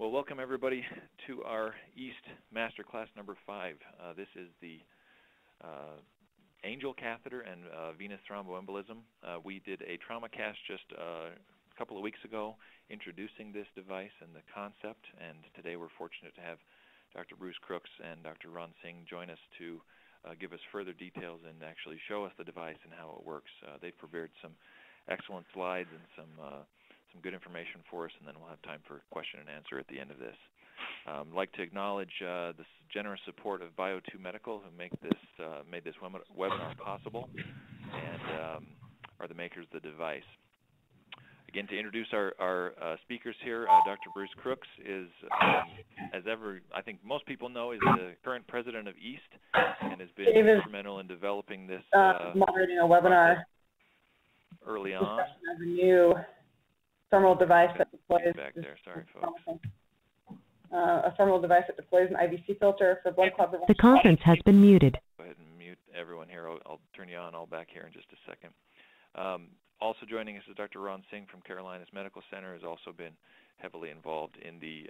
Well, welcome everybody to our East Masterclass number 5. This is the Angel Catheter and venous thromboembolism. We did a trauma cast just a couple of weeks ago introducing this device and the concept, and today we're fortunate to have Dr. Bruce Crookes and Dr. Ron Sing join us to give us further details and actually show us the device and how it works. They've prepared some excellent slides and some good information for us, and then we'll have time for question and answer at the end of this. I'd like to acknowledge the generous support of Bio2 Medical, who made this webinar possible and are the makers of the device. Again, to introduce our speakers here, Dr. Bruce Crookes is, as ever, I think most people know, is the current president of EAST and has been instrumental in developing this moderating a webinar early on. Of a new thermal device that deploys back there. Sorry, folks. A thermal device that deploys an IVC filter for blood clot prevention. The conference has been muted. Go ahead and mute everyone here. I'll turn you on all back here in just a second. Also joining us is Dr. Ron Sing from Carolinas Medical Center, has also been heavily involved in the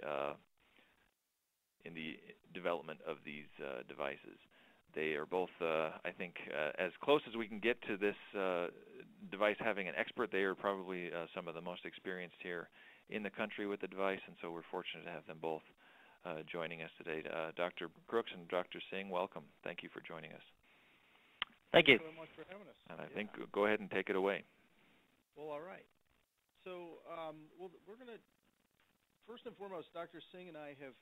development of these devices. They are both, I think, as close as we can get to this device having an expert. They are probably some of the most experienced here in the country with the device, and so we're fortunate to have them both joining us today. Dr. Crookes and Dr. Sing, welcome. Thank you for joining us. Thank you. Thank you so much for having us. And I think, go ahead and take it away. Well, all right. So, we're going to, first and foremost, Dr. Sing and I have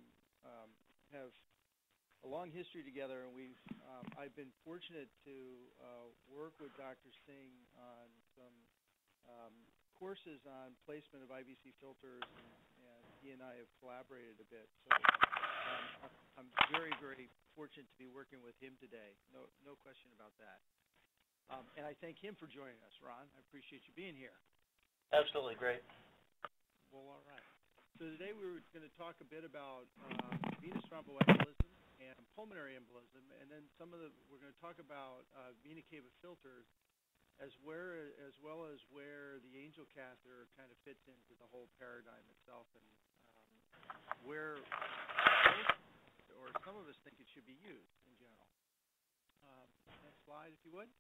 a long history together, and I've been fortunate to work with Dr. Sing on some courses on placement of IVC filters, and he and I have collaborated a bit. So I'm very, very fortunate to be working with him today. No question about that. And I thank him for joining us, Ron. I appreciate you being here. Absolutely great. Well, all right. So today we were going to talk a bit about venous thromboembolism and pulmonary embolism, and then we're going to talk about vena cava filters, as well as where the Angel Catheter kind of fits into the whole paradigm itself, and where or some of us think it should be used in general. Next slide, if you would.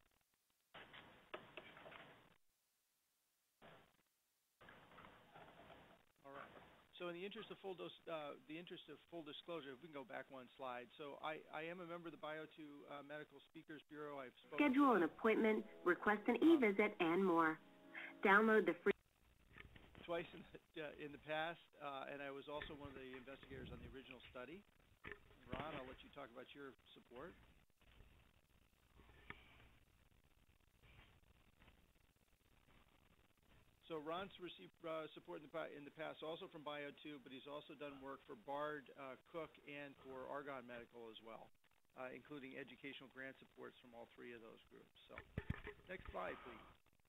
So in the interest of full disclosure, if we can go back one slide. So I am a member of the Bio2 Medical Speakers Bureau. I've spoken Schedule an appointment, request an e-visit, and more. Download the free twice in the past, and I was also one of the investigators on the original study. Ron, I'll let you talk about your support. So Ron's received support in the past also from Bio2, but he's also done work for Bard, Cook, and for Argonne Medical as well, including educational grant supports from all three of those groups. So next slide, please.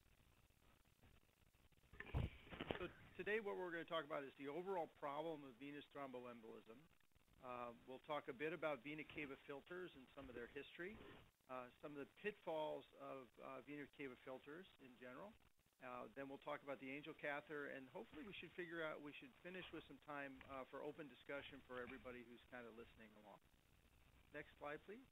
So today what we're going to talk about is the overall problem of venous thromboembolism. We'll talk a bit about vena cava filters and some of their history, some of the pitfalls of vena cava filters in general. Then we'll talk about the Angel Catheter, and hopefully we should finish with some time for open discussion for everybody who's kind of listening along. Next slide, please.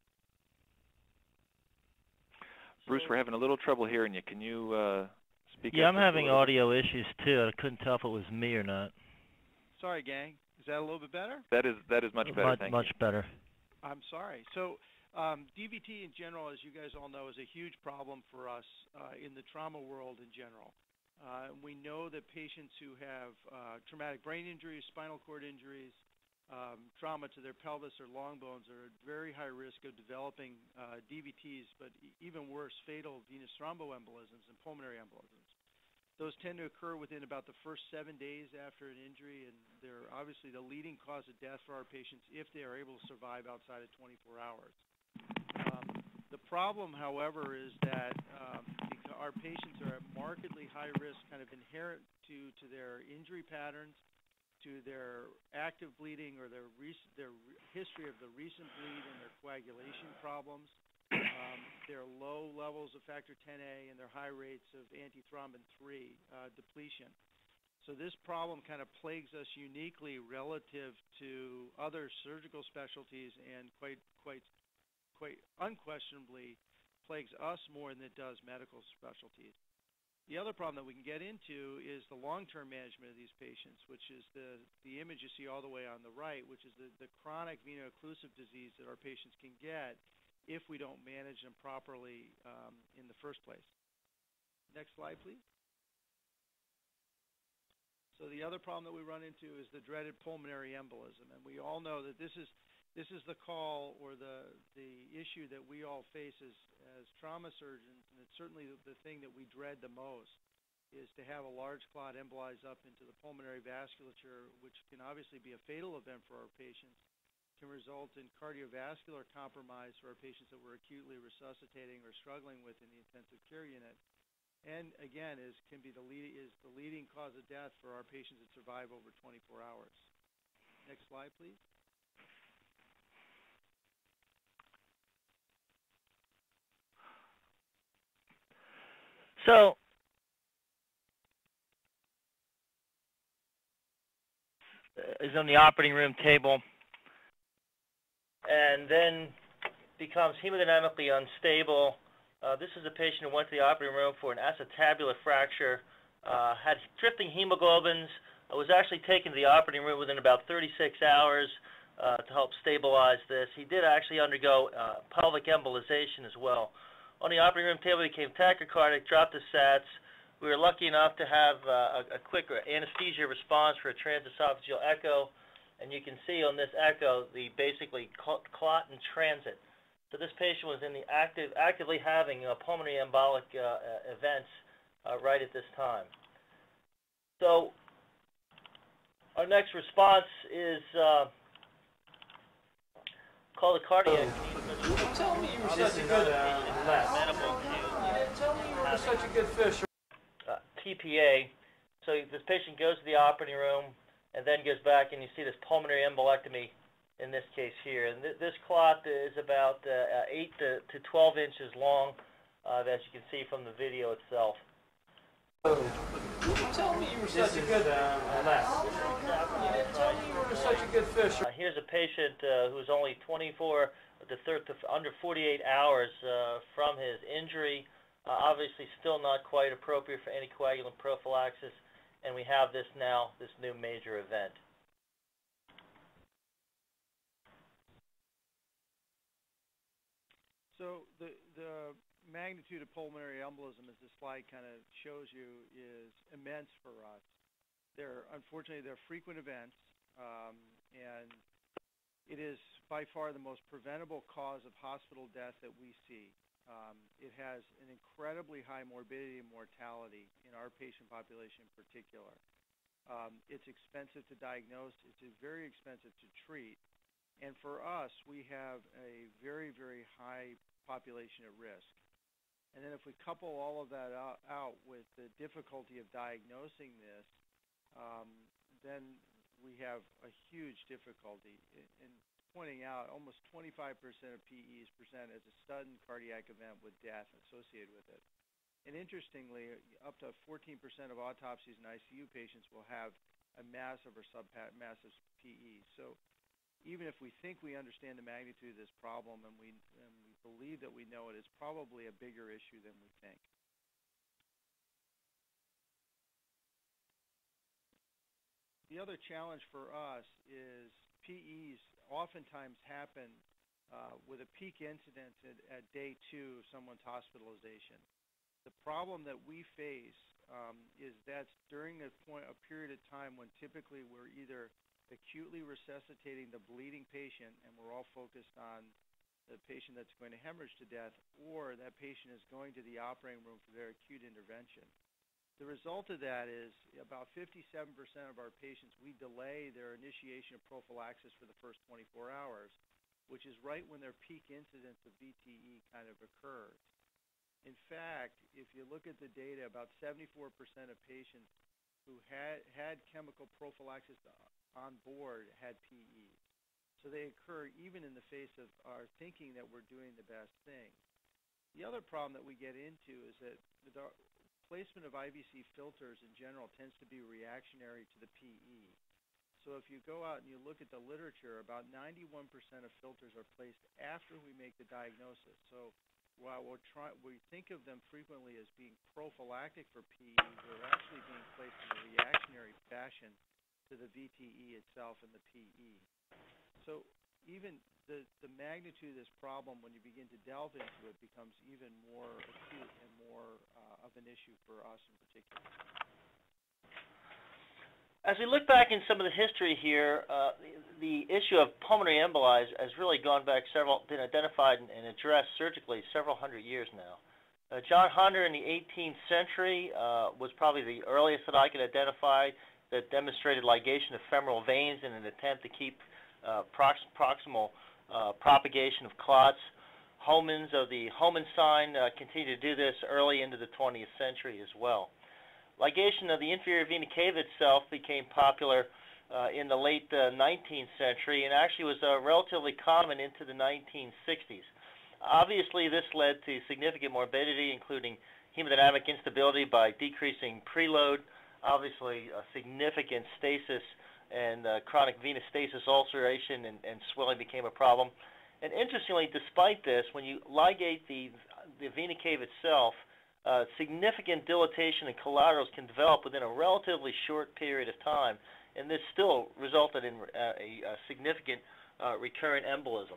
Bruce, we're having a little trouble hearing you. Can you speak up? Yeah, I'm having audio issues too. I couldn't tell if it was me or not. Sorry, gang. Is that a little bit better? That is much better. Thank you. Much better. I'm sorry. So DVT in general, as you guys all know, is a huge problem for us in the trauma world in general. We know that patients who have traumatic brain injuries, spinal cord injuries, trauma to their pelvis or long bones are at very high risk of developing DVTs, but even worse, fatal venous thromboembolisms and pulmonary embolisms. Those tend to occur within about the first 7 days after an injury, and they're obviously the leading cause of death for our patients if they are able to survive outside of 24 hours. The problem, however, is that because our patients are at markedly high risk, kind of inherent to their injury patterns, to their active bleeding or their history of the recent bleed and their coagulation problems, their low levels of factor Xa, and their high rates of antithrombin 3 depletion. So this problem kind of plagues us uniquely relative to other surgical specialties, and quite unquestionably plagues us more than it does medical specialties. The other problem that we can get into is the long-term management of these patients, which is the image you see all the way on the right, which is the chronic veno-occlusive disease that our patients can get if we don't manage them properly in the first place. Next slide, please. So the other problem that we run into is the dreaded pulmonary embolism, and we all know that this is the call or the issue that we all face as trauma surgeons, and it's certainly the thing that we dread the most, is to have a large clot embolize up into the pulmonary vasculature, which can obviously be a fatal event for our patients, can result in cardiovascular compromise for our patients that we're acutely resuscitating or struggling with in the intensive care unit. And again, can be the leading cause of death for our patients that survive over 24 hours. Next slide, please. So, is on the operating room table, and then becomes hemodynamically unstable. This is a patient who went to the operating room for an acetabular fracture, had drifting hemoglobins, was actually taken to the operating room within about 36 hours to help stabilize this. He did actually undergo pelvic embolization as well. On the operating room table, he became tachycardic, dropped his sats. We were lucky enough to have a quick anesthesia response for a transesophageal echo, and you can see on this echo the basically clot in transit. So this patient was in the actively having pulmonary embolic events right at this time. So our next response is called a cardiac. Tell me you were such a good such a good fisher. TPA. So this patient goes to the operating room and then goes back, and you see this pulmonary embolectomy in this case here. And this clot is about 8 to 12 inches long, as you can see from the video itself. Tell me you were such a good tell me you were such a good fisher. Here's a patient who's only 24 to under 48 hours from his injury. Obviously still not quite appropriate for anticoagulant prophylaxis, and we have this new major event. So the magnitude of pulmonary embolism, as this slide kind of shows you, is immense for us. Unfortunately, they're frequent events, and it is by far the most preventable cause of hospital death that we see. It has an incredibly high morbidity and mortality in our patient population in particular. It's expensive to diagnose. It's very expensive to treat. And for us, we have a very, very high population at risk. And then if we couple all of that out with the difficulty of diagnosing this, then we have a huge difficulty in pointing out almost 25% of PEs present as a sudden cardiac event with death associated with it. And interestingly, up to 14% of autopsies in ICU patients will have a massive or submassive PE. So even if we think we understand the magnitude of this problem and we believe that we know it, it's probably a bigger issue than we think. The other challenge for us is PEs oftentimes happen with a peak incidence at day 2 of someone's hospitalization. The problem that we face is that's during a period of time when typically we're either acutely resuscitating the bleeding patient, and we're all focused on the patient that's going to hemorrhage to death, or that patient is going to the operating room for their acute intervention. The result of that is about 57% of our patients, we delay their initiation of prophylaxis for the first 24 hours, which is right when their peak incidence of VTE kind of occurs. In fact, if you look at the data, about 74% of patients who had chemical prophylaxis on board had PEs. So they occur even in the face of our thinking that we're doing the best thing. The other problem that we get into is that placement of IVC filters in general tends to be reactionary to the PE. So if you go out and you look at the literature, about 91% of filters are placed after we make the diagnosis. So while we think of them frequently as being prophylactic for PE, they're actually being placed in a reactionary fashion to the VTE itself and the PE. So even the magnitude of this problem, when you begin to delve into it, becomes even more acute and more of an issue for us in particular. As we look back in some of the history here, the issue of pulmonary emboli has really gone back been identified and addressed surgically several hundred years now. John Hunter in the 18th century was probably the earliest that I could identify that demonstrated ligation of femoral veins in an attempt to keep proximal propagation of clots. Homans of the Homan sign continued to do this early into the 20th century as well. Ligation of the inferior vena cava itself became popular in the late 19th century and actually was relatively common into the 1960s. Obviously, this led to significant morbidity, including hemodynamic instability by decreasing preload, obviously significant stasis and chronic venous stasis ulceration and swelling became a problem. And interestingly, despite this, when you ligate the vena cava itself, significant dilatation and collaterals can develop within a relatively short period of time, and this still resulted in a significant recurrent embolism.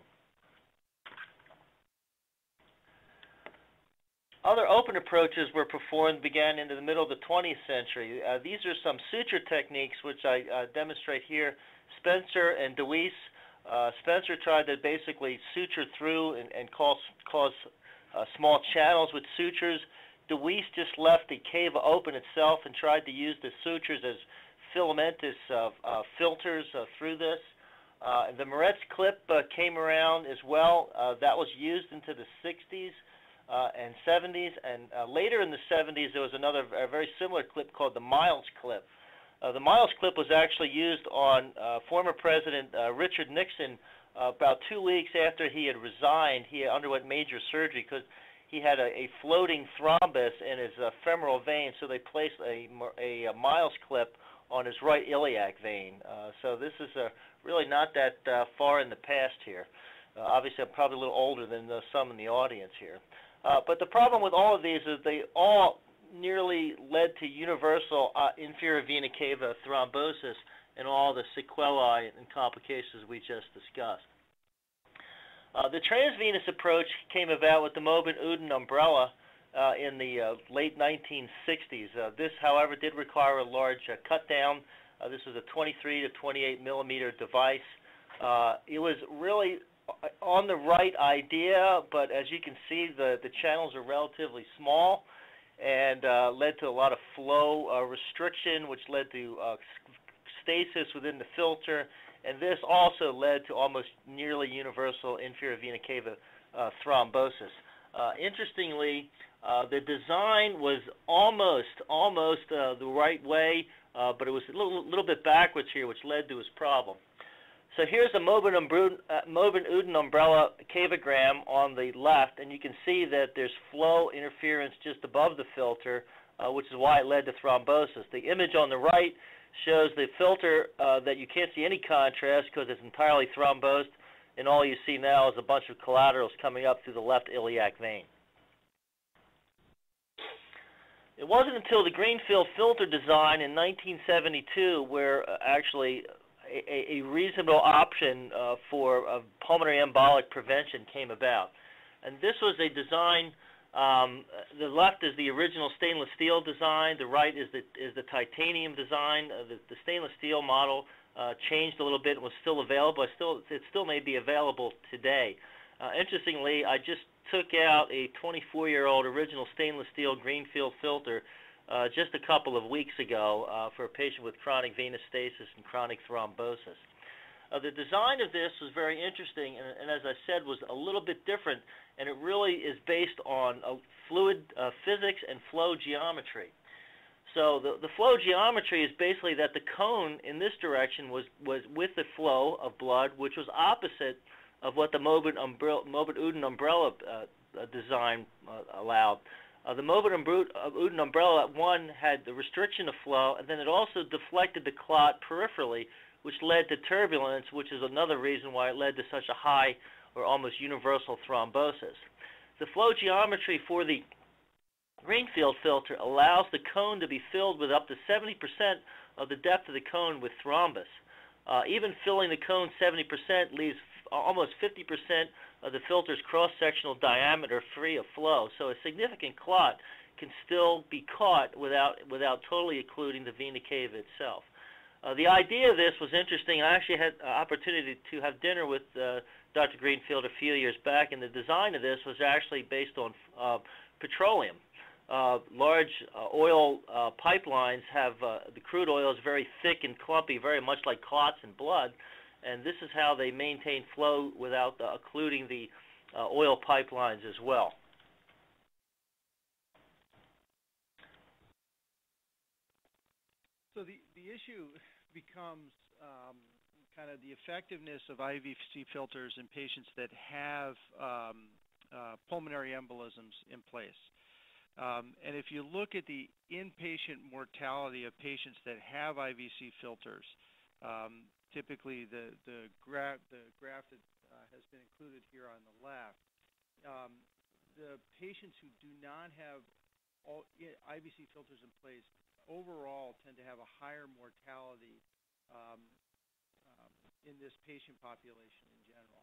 Other open approaches were began into the middle of the 20th century. These are some suture techniques which I demonstrate here. Spencer and DeWeese. Spencer tried to basically suture through and cause small channels with sutures. DeWeese just left the cava open itself and tried to use the sutures as filamentous filters through this. The Moretz clip came around as well. That was used into the 60s and 70s, and later in the 70s there was another very similar clip called the Miles clip. The Miles clip was actually used on former President Richard Nixon about 2 weeks after he had resigned. He underwent major surgery because he had a floating thrombus in his femoral vein, so they placed a Miles clip on his right iliac vein. So this is really not that far in the past here. Obviously, I'm probably a little older than some in the audience here. But the problem with all of these is they all nearly led to universal inferior vena cava thrombosis and all the sequelae and complications we just discussed. The transvenous approach came about with the Mobin-Uden umbrella in the late 1960s. This, however, did require a large cut down. This was a 23 to 28 millimeter device. It was really on the right idea, but as you can see, the channels are relatively small and led to a lot of flow restriction, which led to stasis within the filter. And this also led to almost nearly universal inferior vena cava thrombosis. Interestingly, the design was almost the right way, but it was a little bit backwards here, which led to his problem. So here's a Mobin-Uden umbrella cavagram on the left, and you can see that there's flow interference just above the filter, which is why it led to thrombosis. The image on the right shows the filter that you can't see any contrast because it's entirely thrombosed, and all you see now is a bunch of collaterals coming up through the left iliac vein. It wasn't until the Greenfield filter design in 1972 where actually a reasonable option for pulmonary embolic prevention came about. And this was a design, the left is the original stainless steel design, the right is the titanium design. The stainless steel model changed a little bit and was still available. It still may be available today. Interestingly, I just took out a 24-year-old original stainless steel Greenfield filter just a couple of weeks ago for a patient with chronic venous stasis and chronic thrombosis. The design of this was very interesting and as I said, was a little bit different, and it really is based on fluid physics and flow geometry. So the flow geometry is basically that the cone in this direction was with the flow of blood, which was opposite of what the Mobin-Uden umbrella design allowed. The Moabit-Uden umbrella, one, had the restriction of flow, and then it also deflected the clot peripherally, which led to turbulence, which is another reason why it led to such a high or almost universal thrombosis. The flow geometry for the Greenfield filter allows the cone to be filled with up to 70% of the depth of the cone with thrombus. Even filling the cone 70% leaves almost 50% of the filter's cross-sectional diameter free of flow, so a significant clot can still be caught without totally occluding the vena cava itself. The idea of this was interesting. I actually had an opportunity to have dinner with Dr. Greenfield a few years back, and the design of this was actually based on petroleum. Large oil pipelines have the crude oil is very thick and clumpy, very much like clots in blood, and this is how they maintain flow without occluding the oil pipelines as well. So the issue becomes kind of the effectiveness of IVC filters in patients that have pulmonary embolisms in place. And if you look at the inpatient mortality of patients that have IVC filters, typically the graph that has been included here on the left, the patients who do not have all IVC filters in place overall tend to have a higher mortality in this patient population in general.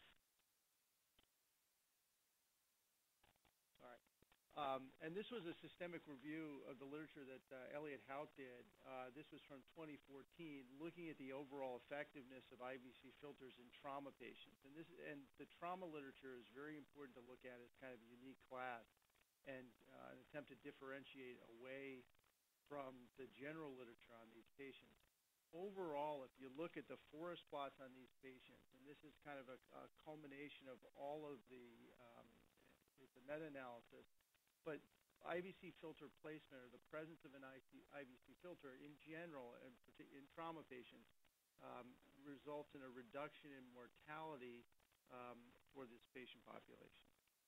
And this was a systemic review of the literature that Elliot Hout did. This was from 2014, looking at the overall effectiveness of IVC filters in trauma patients. And the trauma literature is very important to look at as kind of a unique class and an attempt to differentiate away from the general literature on these patients. Overall, if you look at the forest plots on these patients, and this is kind of a culmination of all of the meta-analysis, but IVC filter placement or the presence of an IVC filter in general, and in trauma patients, results in a reduction in mortality for this patient population.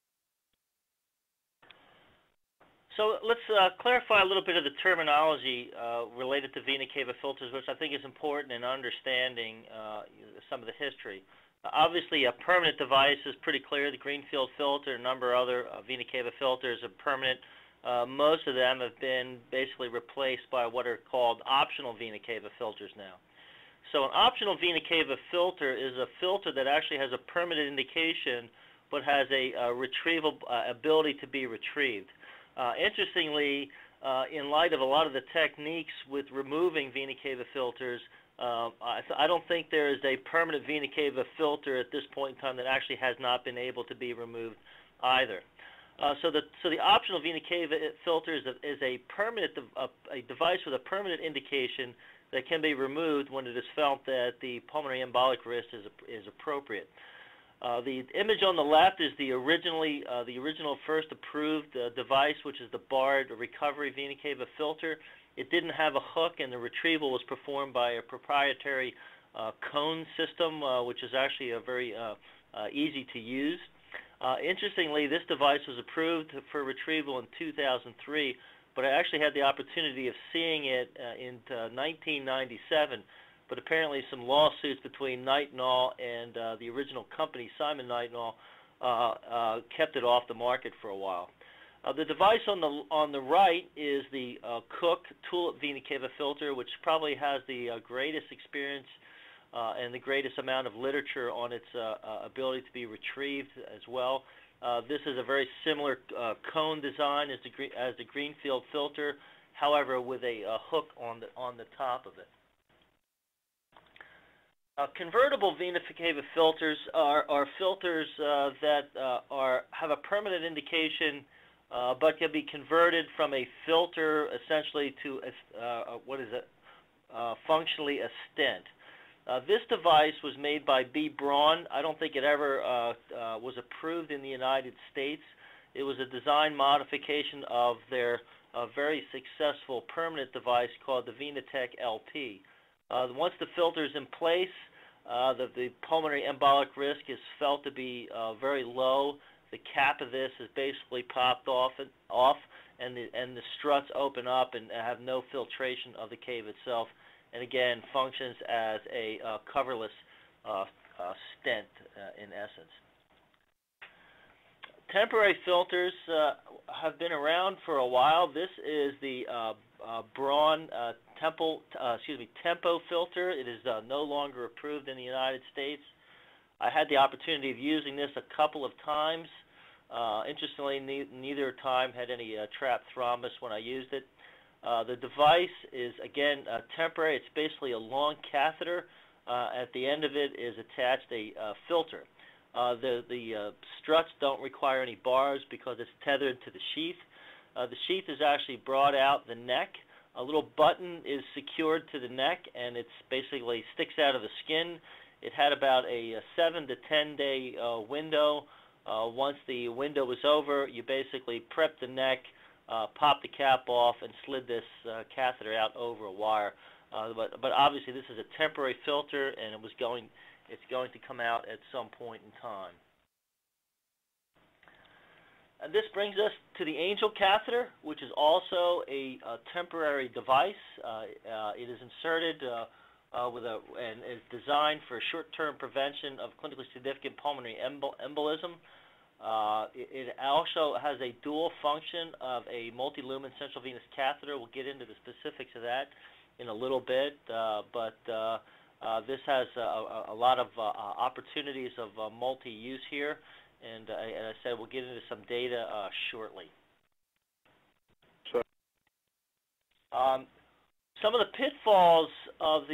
So let's clarify a little bit of the terminology related to vena cava filters, which I think is important in understanding some of the history. Obviously, a permanent device is pretty clear. The Greenfield filter, a number of other vena cava filters are permanent. Most of them have been basically replaced by what are called optional vena cava filters now. So an optional vena cava filter is a filter that actually has a permanent indication but has a retrieval ability to be retrieved. Interestingly, in light of a lot of the techniques with removing vena cava filters, I don't think there is a permanent vena cava filter at this point in time that actually has not been able to be removed either. So the optional vena cava filter is a permanent a device with a permanent indication that can be removed when it is felt that the pulmonary embolic risk is appropriate. The image on the left is the original first approved device, which is the barred recovery vena cava filter. It didn't have a hook, and the retrieval was performed by a proprietary cone system, which is actually very easy to use. Interestingly, this device was approved for retrieval in 2003, but I actually had the opportunity of seeing it in 1997. But apparently some lawsuits between Nightingale and the original company, Simon Nightingale, kept it off the market for a while. The device on the right is the Cook tulip vena cava filter, which probably has the greatest experience and the greatest amount of literature on its ability to be retrieved as well. This is a very similar cone design as the Greenfield filter, however, with a hook on the top of it. Convertible vena cava filters are filters that have a permanent indication, but can be converted from a filter essentially to functionally a stent. This device was made by B. Braun. I don't think it ever was approved in the United States. It was a design modification of their very successful permanent device called the Venatech LP. Once the filter is in place, the pulmonary embolic risk is felt to be very low. the cap of this is basically popped off, and the struts open up and have no filtration of the cave itself, and again functions as a coverless stent in essence. Temporary filters have been around for a while. This is the Braun Tempo filter. It is no longer approved in the United States. I had the opportunity of using this a couple of times. Interestingly, neither time had any trapped thrombus when I used it. The device is, again, temporary. It's basically a long catheter. At the end of it is attached a filter. The struts don't require any bars because it's tethered to the sheath. The sheath is actually brought out the neck. A little button is secured to the neck, and it's basically sticks out of the skin. It had about a 7 to 10 day window. Once the window was over, you basically prepped the neck, popped the cap off, and slid this catheter out over a wire. But obviously, this is a temporary filter, and it's going to come out at some point in time. And this brings us to the Angel Catheter, which is also a temporary device. It is inserted and is designed for short-term prevention of clinically significant pulmonary embolism. It also has a dual function of a multi-lumen central venous catheter. We'll get into the specifics of that in a little bit, but this has a lot of opportunities of multi-use here, and as I said, we'll get into some data shortly. Some of the pitfalls of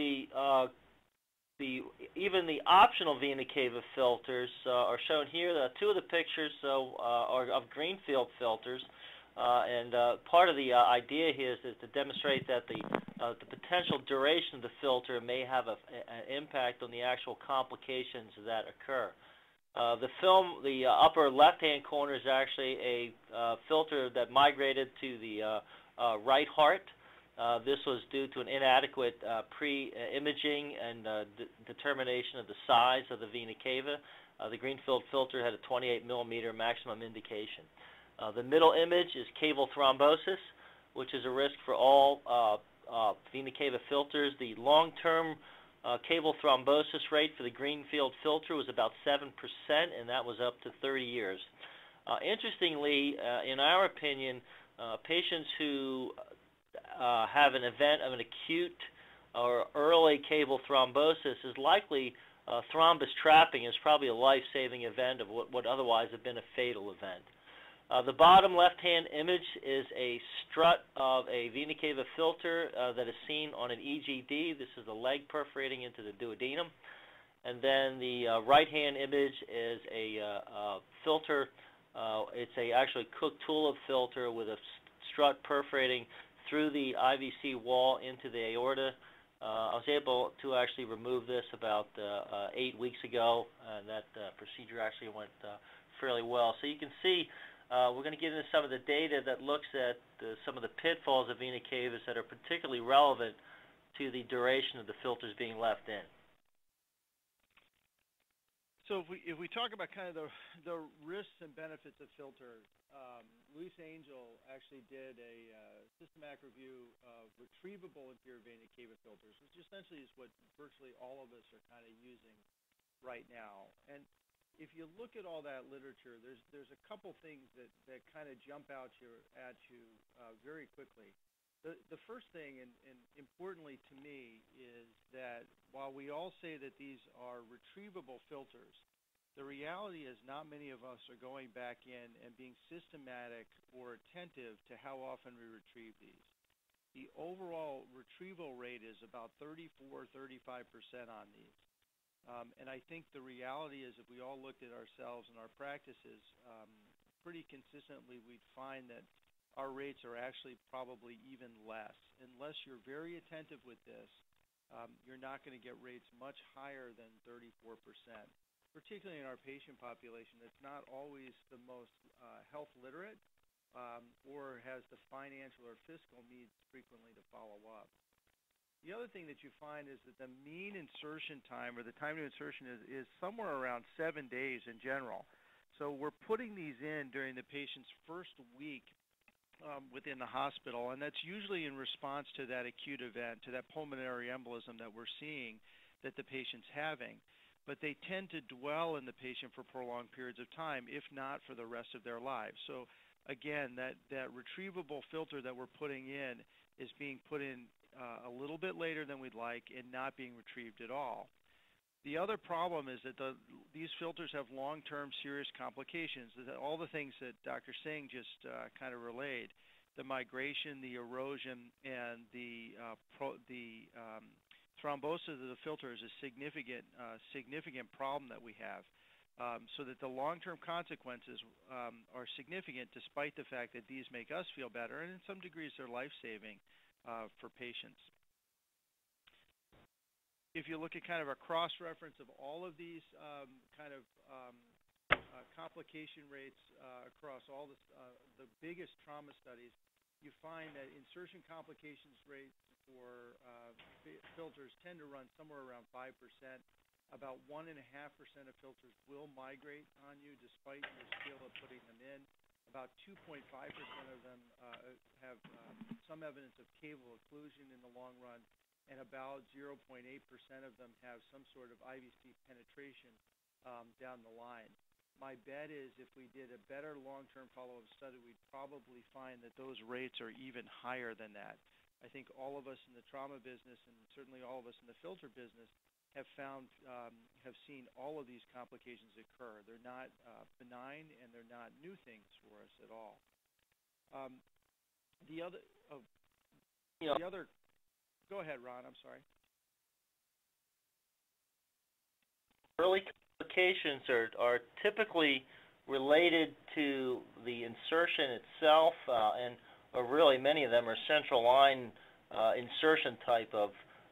even the optional vena cava filters are shown here. Two of the pictures are of greenfield filters, and part of the idea here is to demonstrate that the potential duration of the filter may have an impact on the actual complications that occur. The upper left-hand corner is actually a filter that migrated to the right heart. This was due to an inadequate pre-imaging and determination of the size of the vena cava. The greenfield filter had a 28 millimeter maximum indication. The middle image is caval thrombosis, which is a risk for all vena cava filters. The long-term caval thrombosis rate for the greenfield filter was about 7%, and that was up to 30 years. Interestingly, in our opinion, patients who have an event of an acute or early caval thrombosis is likely thrombus trapping is probably a life-saving event of what would otherwise have been a fatal event. The bottom left-hand image is a strut of a vena cava filter that is seen on an EGD. This is the leg perforating into the duodenum. And then the right-hand image is a filter. It's actually Cook tulip filter with a strut perforating through the IVC wall into the aorta. I was able to actually remove this about 8 weeks ago, and that procedure actually went fairly well. So you can see we're going to get into some of the data that looks at some of the pitfalls of vena cavas that are particularly relevant to the duration of the filters being left in. So if we talk about kind of the risks and benefits of filters, Luis Angel actually did a systematic review of retrievable inferior vena cava filters, which essentially is what virtually all of us are kind of using right now. And if you look at all that literature, there's a couple things that kind of jump out at you very quickly. The first thing, and importantly to me, is that while we all say that these are retrievable filters, the reality is not many of us are going back in and being systematic or attentive to how often we retrieve these. The overall retrieval rate is about 34–35% on these. And I think the reality is if we all looked at ourselves and our practices, pretty consistently we'd find that our rates are actually probably even less. Unless you're very attentive with this, you're not going to get rates much higher than 34%, particularly in our patient population that's not always the most health literate or has the financial or fiscal needs frequently to follow up. The other thing that you find is that the mean insertion time, or the time to insertion, is somewhere around 7 days in general. So we're putting these in during the patient's first week within the hospital, and that's usually in response to that acute event, to that pulmonary embolism that we're seeing that the patient's having. But they tend to dwell in the patient for prolonged periods of time, if not for the rest of their lives. So again, that retrievable filter that we're putting in is being put in a little bit later than we'd like and not being retrieved at all. The other problem is that these filters have long-term serious complications. All the things that Dr. Singh just kind of relayed, the migration, the erosion, and the thrombosis of the filter is a significant problem that we have. So that the long-term consequences are significant, despite the fact that these make us feel better, and in some degrees they're life-saving for patients. If you look at kind of a cross-reference of all of these complication rates across all the biggest trauma studies, you find that insertion complications rates for filters tend to run somewhere around 5%. About 1.5% of filters will migrate on you despite your skill of putting them in. About 2.5% of them have some evidence of cable occlusion in the long run, and about 0.8% of them have some sort of IVC penetration down the line. My bet is if we did a better long-term follow-up study, we'd probably find that those rates are even higher than that. I think all of us in the trauma business, and certainly all of us in the filter business, have seen all of these complications occur. They're not benign, and they're not new things for us at all. Go ahead, Ron. I'm sorry. Early complications are typically related to the insertion itself, and really many of them are central line insertion type of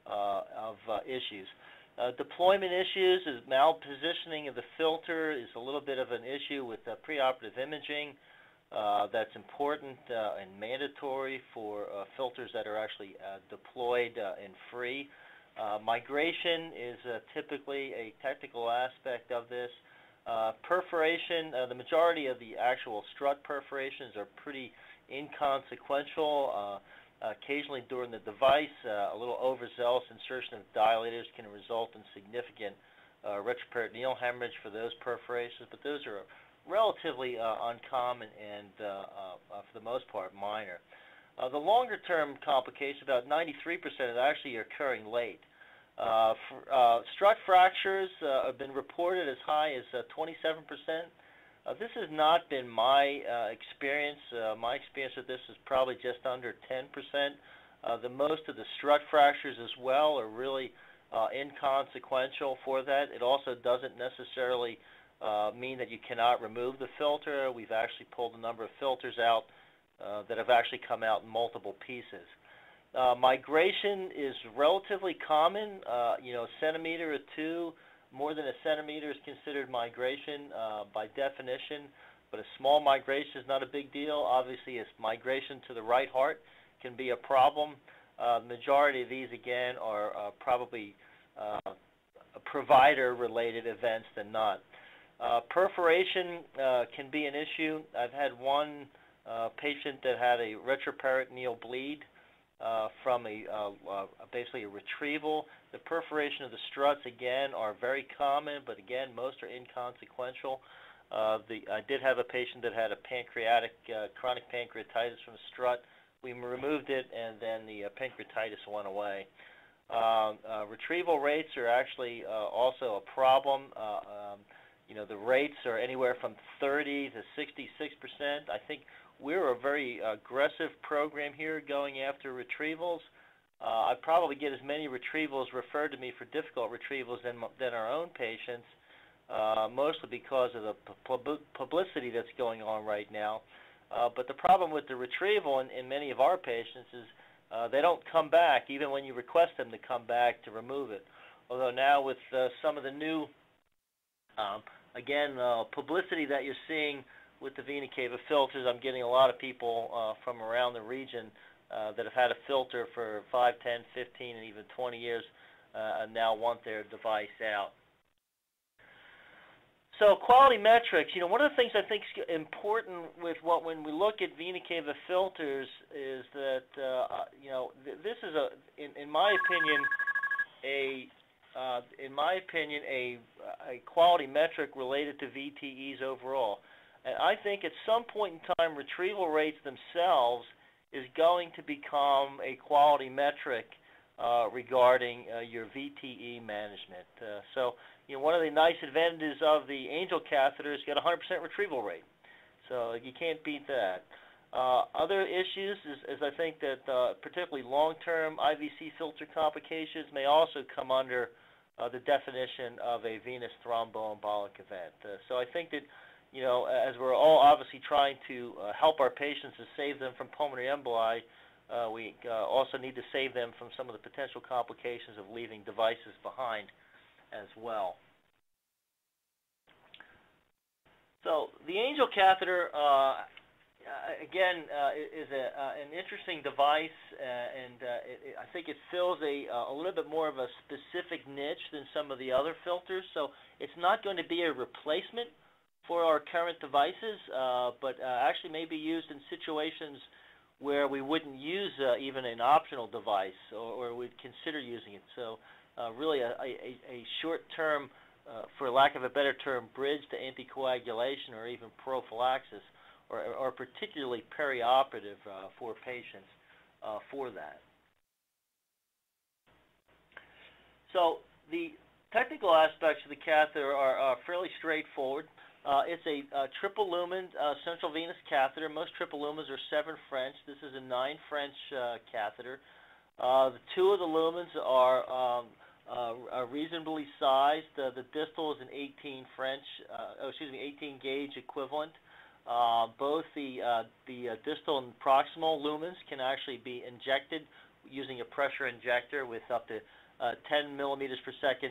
issues. Deployment issues is malpositioning of the filter is a little bit of an issue with preoperative imaging. That's important and mandatory for filters that are actually deployed and free. Migration is typically a technical aspect of this. Perforation, the majority of the actual strut perforations are pretty inconsequential. Occasionally during the device, a little overzealous insertion of dilators can result in significant retroperitoneal hemorrhage for those perforations, but those are relatively uncommon and, for the most part, minor. The longer-term complications, about 93% are actually occurring late. Strut fractures have been reported as high as 27%. This has not been my experience. My experience with this is probably just under 10%. The most of the strut fractures as well are really inconsequential for that. It also doesn't necessarily mean that you cannot remove the filter. We've actually pulled a number of filters out that have actually come out in multiple pieces. Migration is relatively common. A centimeter or two, more than a centimeter is considered migration by definition, but a small migration is not a big deal. Obviously, it's migration to the right heart can be a problem. The majority of these, again, are probably provider-related events than not. Perforation can be an issue. I've had one patient that had a retroperitoneal bleed from basically a retrieval. The perforation of the struts, again, are very common, but again, most are inconsequential. I did have a patient that had a chronic pancreatitis from a strut. We removed it, and then the pancreatitis went away. Retrieval rates are actually also a problem. The rates are anywhere from 30 to 66%. I think we're a very aggressive program here going after retrievals. I probably get as many retrievals referred to me for difficult retrievals than our own patients, mostly because of the publicity that's going on right now. But the problem with the retrieval in many of our patients is they don't come back, even when you request them to come back to remove it. Although now with some of the new, publicity that you're seeing with the vena cava filters, I'm getting a lot of people from around the region that have had a filter for 5, 10, 15, and even 20 years and now want their device out. So quality metrics, one of the things I think is important with when we look at vena cava filters is that, this is in my opinion, a quality metric related to VTEs overall. And I think at some point in time, retrieval rates themselves is going to become a quality metric regarding your VTE management. One of the nice advantages of the Angel catheter is you get a 100% retrieval rate. So you can't beat that. Other issues is I think that particularly long-term IVC filter complications may also come under the definition of a venous thromboembolic event. So I think that, as we're all obviously trying to help our patients to save them from pulmonary emboli, we also need to save them from some of the potential complications of leaving devices behind as well. So the Angel catheter, again, is an interesting device, and I think it fills a little bit more of a specific niche than some of the other filters. So it's not going to be a replacement for our current devices, but actually may be used in situations where we wouldn't use even an optional device, or we'd consider using it. So really a short-term, for lack of a better term, bridge to anticoagulation or even prophylaxis, or particularly perioperative for patients for that. So the technical aspects of the catheter are fairly straightforward. It's a triple lumen central venous catheter. Most triple lumens are 7 French. This is a 9 French catheter. The 2 of the lumens are reasonably sized. The distal is an 18 gauge equivalent. Both the distal and proximal lumens can actually be injected using a pressure injector with up to 10 milliliters per second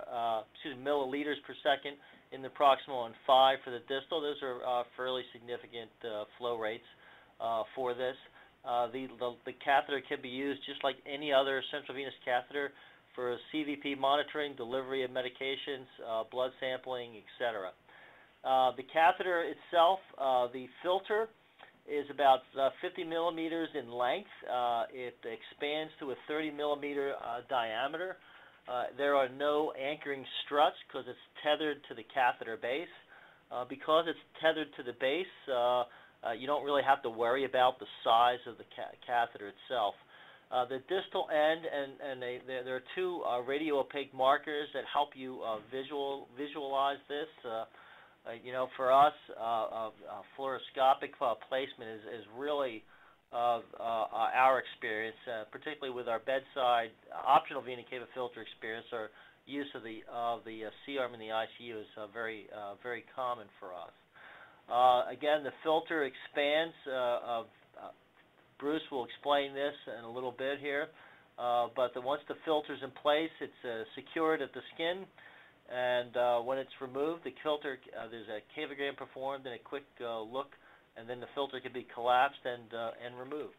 in the proximal and 5 for the distal. Those are fairly significant flow rates for this. The catheter can be used just like any other central venous catheter for CVP monitoring, delivery of medications, blood sampling, etc. The catheter itself, the filter is about 50 millimeters in length. It expands to a 30 millimeter diameter. There are no anchoring struts because it's tethered to the catheter base. Because it's tethered to the base, you don't really have to worry about the size of the catheter itself. The distal end, and there are 2 radio-opaque markers that help you visualize this. For us, fluoroscopic placement is really our experience, particularly with our bedside optional vena cava filter experience. Our use of the C-arm in the ICU is very common for us. Again, the filter expands. Bruce will explain this in a little bit here, but once the filter's in place, it's secured at the skin, and when it's removed, the filter, there's a cavogram performed and a quick look, and then the filter can be collapsed and removed.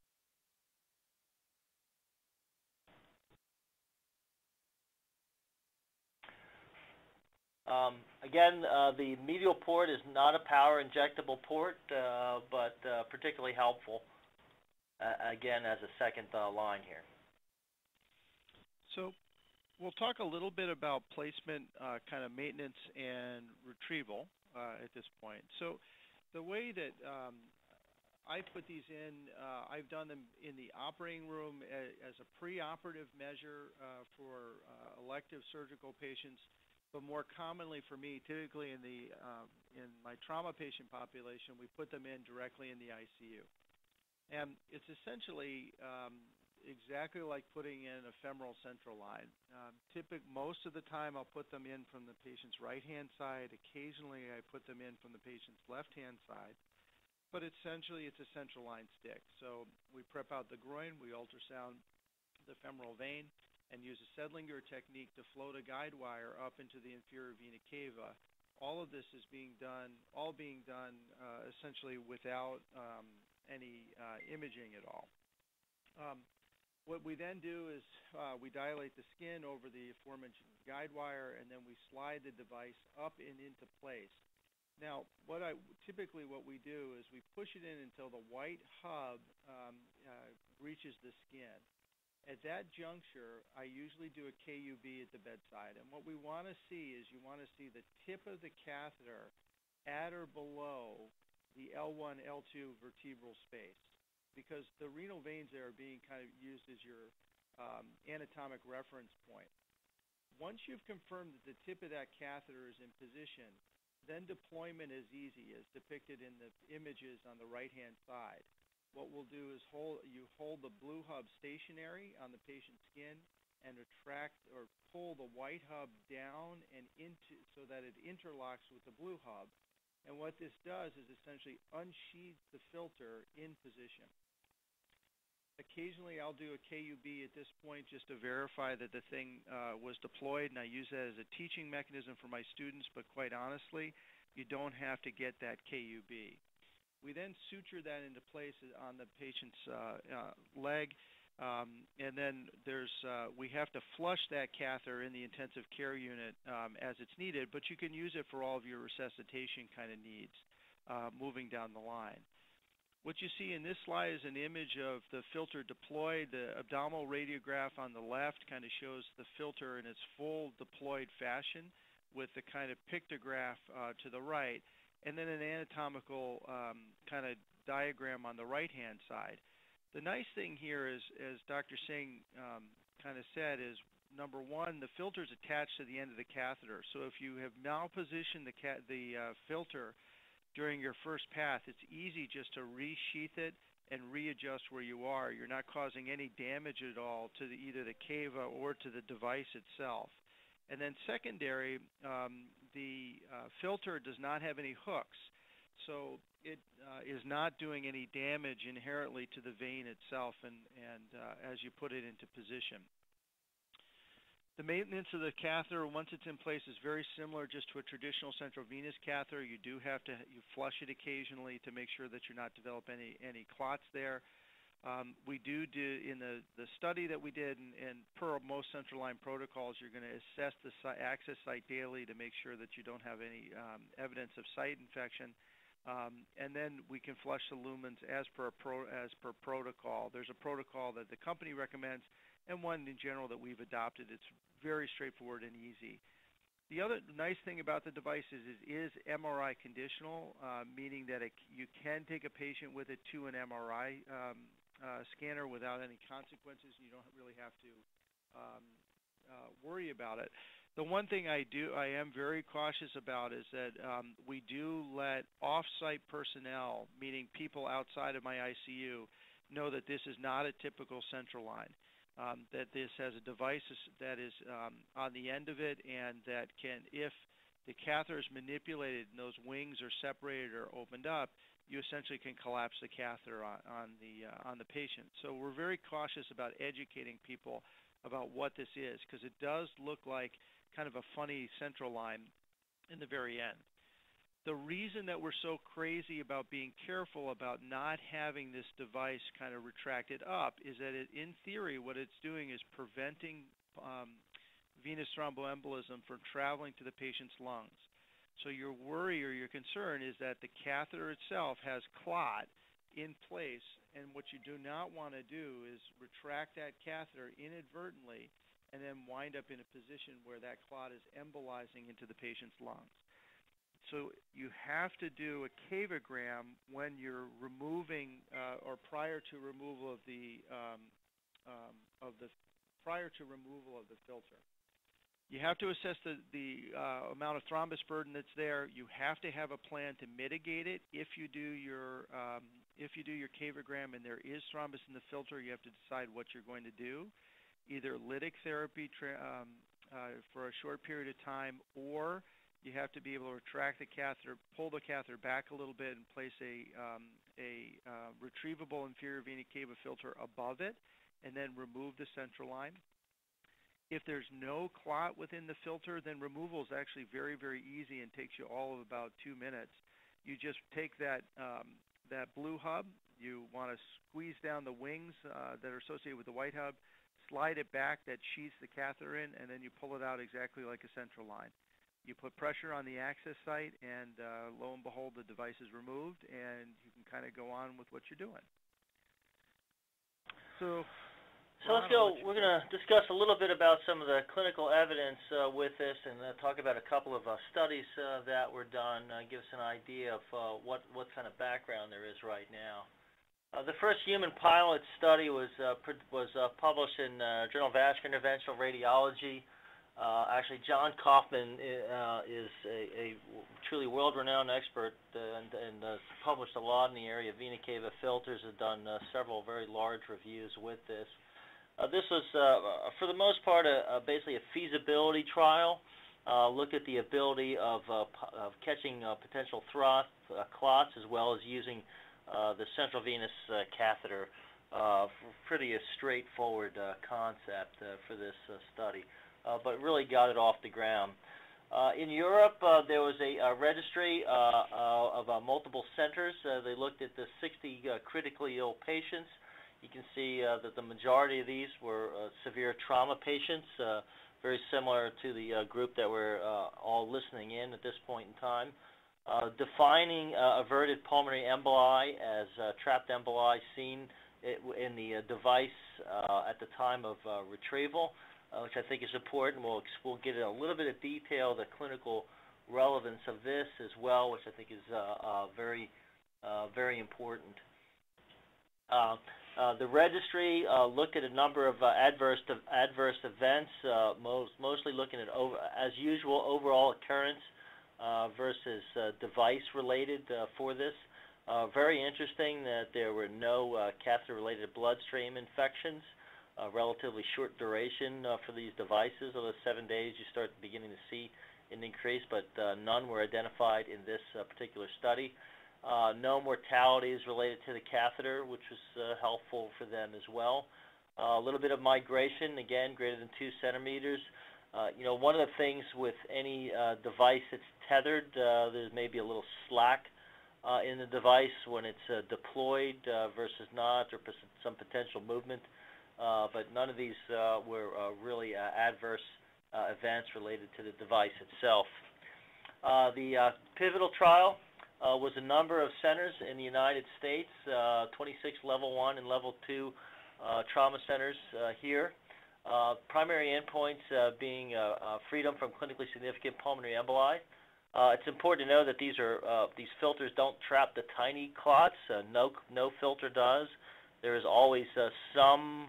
Again, the medial port is not a power injectable port, but particularly helpful, again, as a second line here. So we'll talk a little bit about placement, kind of maintenance and retrieval at this point. So the way that I put these in, I've done them in the operating room as a preoperative measure for elective surgical patients, but more commonly for me, typically in my trauma patient population, we put them in directly in the ICU. And it's essentially exactly like putting in a femoral central line. Most of the time I'll put them in from the patient's right-hand side. Occasionally I put them in from the patient's left-hand side. But essentially it's a central line stick. So we prep out the groin, we ultrasound the femoral vein, and use a Sedlinger technique to float a guide wire up into the inferior vena cava. All of this is being done essentially without any imaging at all. What we then do is we dilate the skin over the aforementioned guide wire, and then we slide the device up and into place. Now, typically what we do is we push it in until the white hub reaches the skin. At that juncture, I usually do a KUB at the bedside, and what we want to see is you want to see the tip of the catheter at or below the L1, L2 vertebral space, because the renal veins there are being kind of used as your anatomic reference point. Once you've confirmed that the tip of that catheter is in position, then deployment is easy, as depicted in the images on the right-hand side. What we'll do is you hold the blue hub stationary on the patient's skin and retract or pull the white hub down and into so that it interlocks with the blue hub. And what this does is essentially unsheathes the filter in position. Occasionally I'll do a KUB at this point just to verify that the thing was deployed, and I use that as a teaching mechanism for my students, but quite honestly, you don't have to get that KUB. We then suture that into place on the patient's leg, and then we have to flush that catheter in the intensive care unit as it's needed, but you can use it for all of your resuscitation kind of needs moving down the line. What you see in this slide is an image of the filter deployed. The abdominal radiograph on the left kind of shows the filter in its full deployed fashion with the kind of pictograph to the right, and then an anatomical kind of diagram on the right-hand side. The nice thing here is, as Dr. Sing kind of said, is number one, the filter is attached to the end of the catheter. So if you have malpositioned the filter during your first pass, it's easy just to resheath it and readjust where you are. You're not causing any damage at all to either the cava or to the device itself. And then secondary, the filter does not have any hooks, so it is not doing any damage inherently to the vein itself and as you put it into position. The maintenance of the catheter, once it's in place, is very similar just to a traditional central venous catheter. You do have to flush it occasionally to make sure that you're not developing any clots there. We do in the study that we did, and per most central line protocols, you're going to assess the access site daily to make sure that you don't have any evidence of site infection. And then we can flush the lumens as per protocol. There's a protocol that the company recommends, and one in general that we've adopted. It's very straightforward and easy. The other nice thing about the device is it is MRI conditional, meaning that you can take a patient with it to an MRI scanner without any consequences. You don't really have to worry about it. The one thing I am very cautious about is that we do let off-site personnel, meaning people outside of my ICU, know that this is not a typical central line. That this has a device that is on the end of it, and that can, if the catheter is manipulated and those wings are separated or opened up, you essentially can collapse the catheter on the patient. So we're very cautious about educating people about what this is, because it does look like kind of a funny central line in the very end. The reason that we're so crazy about being careful about not having this device kind of retracted up is that in theory, what it's doing is preventing venous thromboembolism from traveling to the patient's lungs. So your worry or your concern is that the catheter itself has clot in place, and what you do not want to do is retract that catheter inadvertently and then wind up in a position where that clot is embolizing into the patient's lungs. So you have to do a cavogram when you're removing or prior to removal of the filter. You have to assess the amount of thrombus burden that's there. You have to have a plan to mitigate it. If you do your cavogram and there is thrombus in the filter, you have to decide what you're going to do, either lytic therapy for a short period of time, or you have to be able to retract the catheter, pull the catheter back a little bit, and place a retrievable inferior vena cava filter above it, and then remove the central line. If there's no clot within the filter, then removal is actually very, very easy and takes you all of about 2 minutes. You just take that blue hub, You want to squeeze down the wings that are associated with the white hub, slide it back, that sheaths the catheter in, and then you pull it out exactly like a central line. You put pressure on the access site, and lo and behold, the device is removed, and you can kind of go on with what you're doing. So let's go. We're going to discuss a little bit about some of the clinical evidence with this, and talk about a couple of studies that were done. Give us an idea of what kind of background there is right now. The first human pilot study was published in Journal of Vascular Interventional Radiology. Actually, John Kaufman is a truly world-renowned expert and published a lot in the area of vena cava filters. Has done several very large reviews with this. This was, for the most part, basically a feasibility trial. Looked at the ability of catching potential clots, as well as using the central venous catheter. Pretty straightforward concept for this study, but really got it off the ground. In Europe, there was a registry of multiple centers. They looked at the 60 critically ill patients. You can see that the majority of these were severe trauma patients, very similar to the group that we're all listening in at this point in time. Defining averted pulmonary emboli as trapped emboli seen in the device at the time of retrieval, which I think is important. We'll get in a little bit of detail, the clinical relevance of this as well, which I think is very important. The registry looked at a number of adverse events, mostly looking at, as usual, overall occurrence versus device-related for this. Very interesting that there were no catheter-related bloodstream infections. Relatively short duration for these devices. Over 7 days, you start beginning to see an increase, but none were identified in this particular study. No mortalities related to the catheter, which was helpful for them as well. A little bit of migration, again, greater than 2 centimeters. One of the things with any device that's tethered, there may be a little slack in the device when it's deployed versus not, or some potential movement. But none of these were really adverse events related to the device itself. The pivotal trial was a number of centers in the United States, 26 level 1 and level 2 trauma centers here. Primary endpoints being freedom from clinically significant pulmonary emboli. It's important to know that these filters don't trap the tiny clots. No filter does. There is always some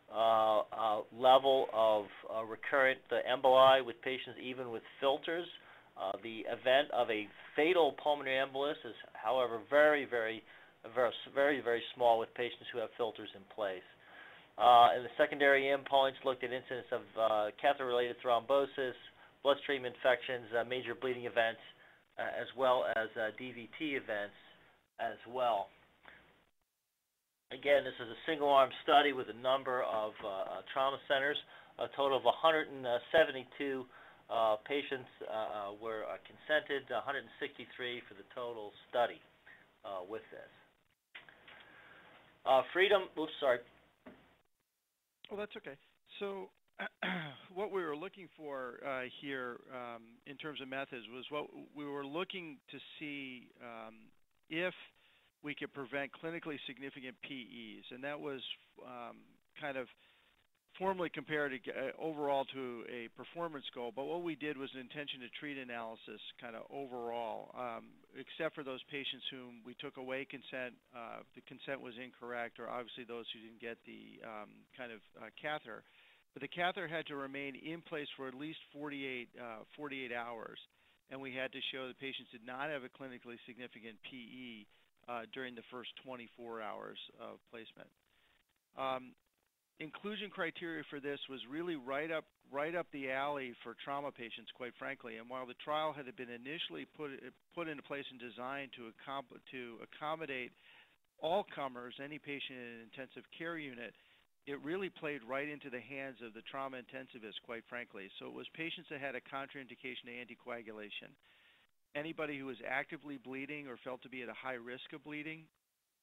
level of recurrent emboli with patients, even with filters. The event of a fatal pulmonary embolus is, however, very small with patients who have filters in place. And the secondary endpoints looked at incidence of catheter-related thrombosis, bloodstream infections, major bleeding events, as well as DVT events as well. Again, this is a single-arm study with a number of trauma centers. A total of 172 patients were consented, 163 for the total study with this. Freedom, oops, sorry. Well, that's okay. So what we were looking for here in terms of methods was what we were looking to see if we could prevent clinically significant PEs, and that was kind of formally compared overall to a performance goal. But what we did was an intention to treat analysis kind of overall, except for those patients whom we took away consent. The consent was incorrect, or obviously those who didn't get the catheter. But the catheter had to remain in place for at least 48 hours, and we had to show the patients did not have a clinically significant PE during the first 24 hours of placement. Inclusion criteria for this was really right up the alley for trauma patients, quite frankly. And while the trial had been initially put into place and designed to accommodate all comers, any patient in an intensive care unit, it really played right into the hands of the trauma intensivist, quite frankly. So it was patients that had a contraindication to anticoagulation, anybody who was actively bleeding or felt to be at a high risk of bleeding,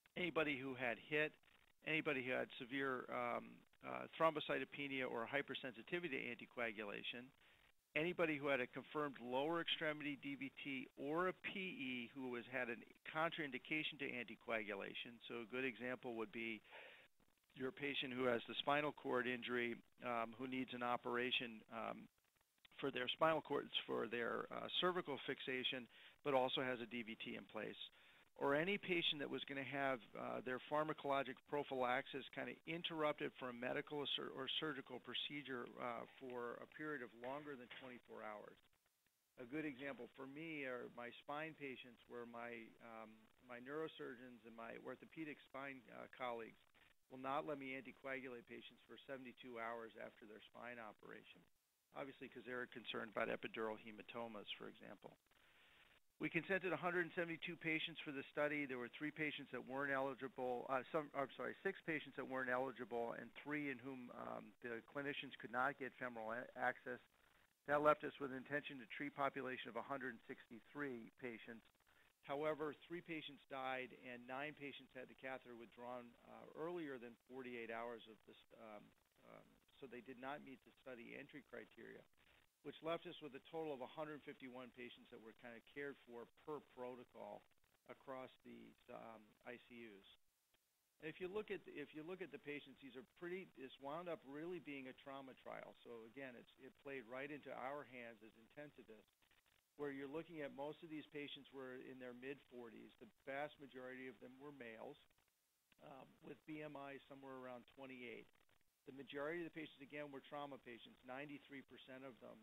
anybody who had HIT, anybody who had severe thrombocytopenia or hypersensitivity to anticoagulation, anybody who had a confirmed lower extremity DVT or a PE who had a contraindication to anticoagulation. So a good example would be your patient who has the spinal cord injury, who needs an operation for their spinal cords, for their cervical fixation, but also has a DVT in place. Or any patient that was going to have their pharmacologic prophylaxis kind of interrupted for a medical or surgical procedure for a period of longer than 24 hours. A good example for me are my spine patients where my neurosurgeons and my orthopedic spine colleagues will not let me anticoagulate patients for 72 hours after their spine operation, obviously because they're concerned about epidural hematomas, for example. We consented 172 patients for the study. There were 3 patients that weren't eligible, 6 patients that weren't eligible, and 3 in whom the clinicians could not get femoral access. That left us with an intention to treat population of 163 patients. However, 3 patients died and 9 patients had the catheter withdrawn earlier than 48 hours of this, so they did not meet the study entry criteria, which left us with a total of 151 patients that were kind of cared for per protocol across these ICUs. And if you look at the patients, this wound up really being a trauma trial. So again, it played right into our hands as intensivists, where you're looking at most of these patients were in their mid-40s. The vast majority of them were males with BMI somewhere around 28. The majority of the patients, again, were trauma patients, 93% of them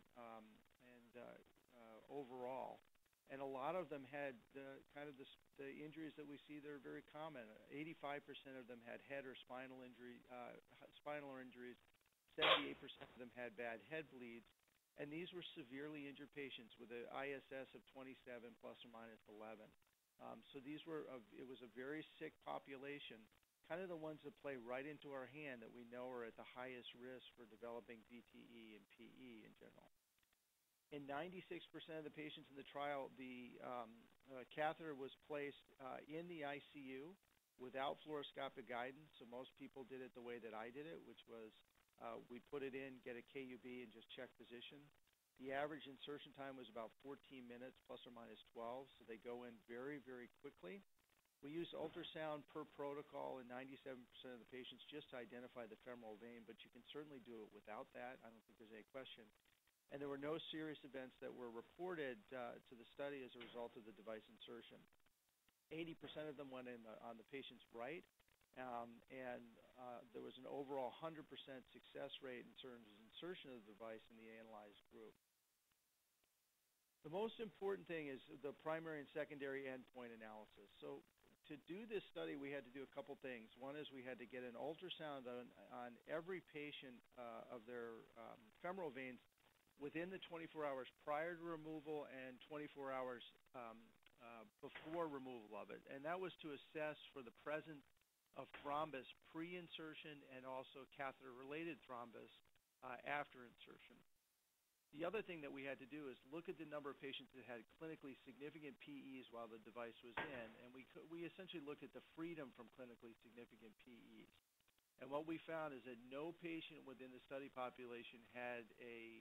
overall. And a lot of them had the injuries that we see that are very common. 85% of them had head or spinal injuries. 78% of them had bad head bleeds. And these were severely injured patients with an ISS of 27 plus or minus 11. So it was a very sick population, kind of the ones that play right into our hand that we know are at the highest risk for developing VTE and PE in general. In 96% of the patients in the trial, the catheter was placed in the ICU without fluoroscopic guidance. So most people did it the way that I did it, which was we put it in, get a KUB, and just check position. The average insertion time was about 14 minutes, plus or minus 12, so they go in very, very quickly. We used ultrasound per protocol in 97% of the patients just to identify the femoral vein, but you can certainly do it without that. I don't think there's any question. And there were no serious events that were reported to the study as a result of the device insertion. 80% of them went in on the patient's right, and there was an overall 100% success rate in terms of insertion of the device in the analyzed group. The most important thing is the primary and secondary endpoint analysis. So to do this study, we had to do a couple things. One is we had to get an ultrasound on every patient of their femoral veins within the 24 hours prior to removal and 24 hours before removal of it. And that was to assess for the presence of thrombus pre-insertion and also catheter-related thrombus after insertion. The other thing that we had to do is look at the number of patients that had clinically significant PEs while the device was in, and we essentially looked at the freedom from clinically significant PEs. And what we found is that no patient within the study population had a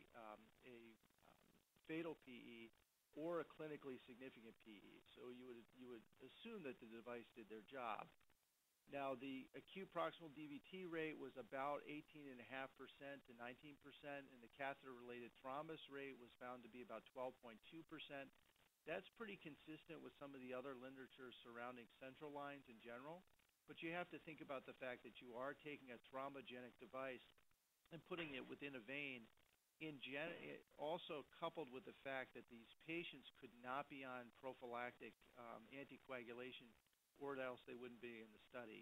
fatal PE or a clinically significant PE. So you would assume that the device did their job. Now, the acute proximal DVT rate was about 18.5% to 19%, and the catheter-related thrombus rate was found to be about 12.2%. That's pretty consistent with some of the other literature surrounding central lines in general, but you have to think about the fact that you are taking a thrombogenic device and putting it within a vein, also coupled with the fact that these patients could not be on prophylactic anticoagulation, or else they wouldn't be in the study.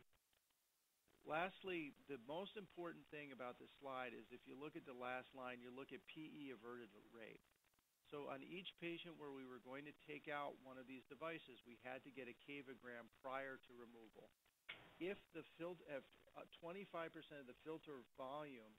Lastly, the most important thing about this slide is if you look at the last line, you look at PE averted rate. So on each patient where we were going to take out one of these devices, we had to get a cavogram prior to removal. If 25% of the filter volume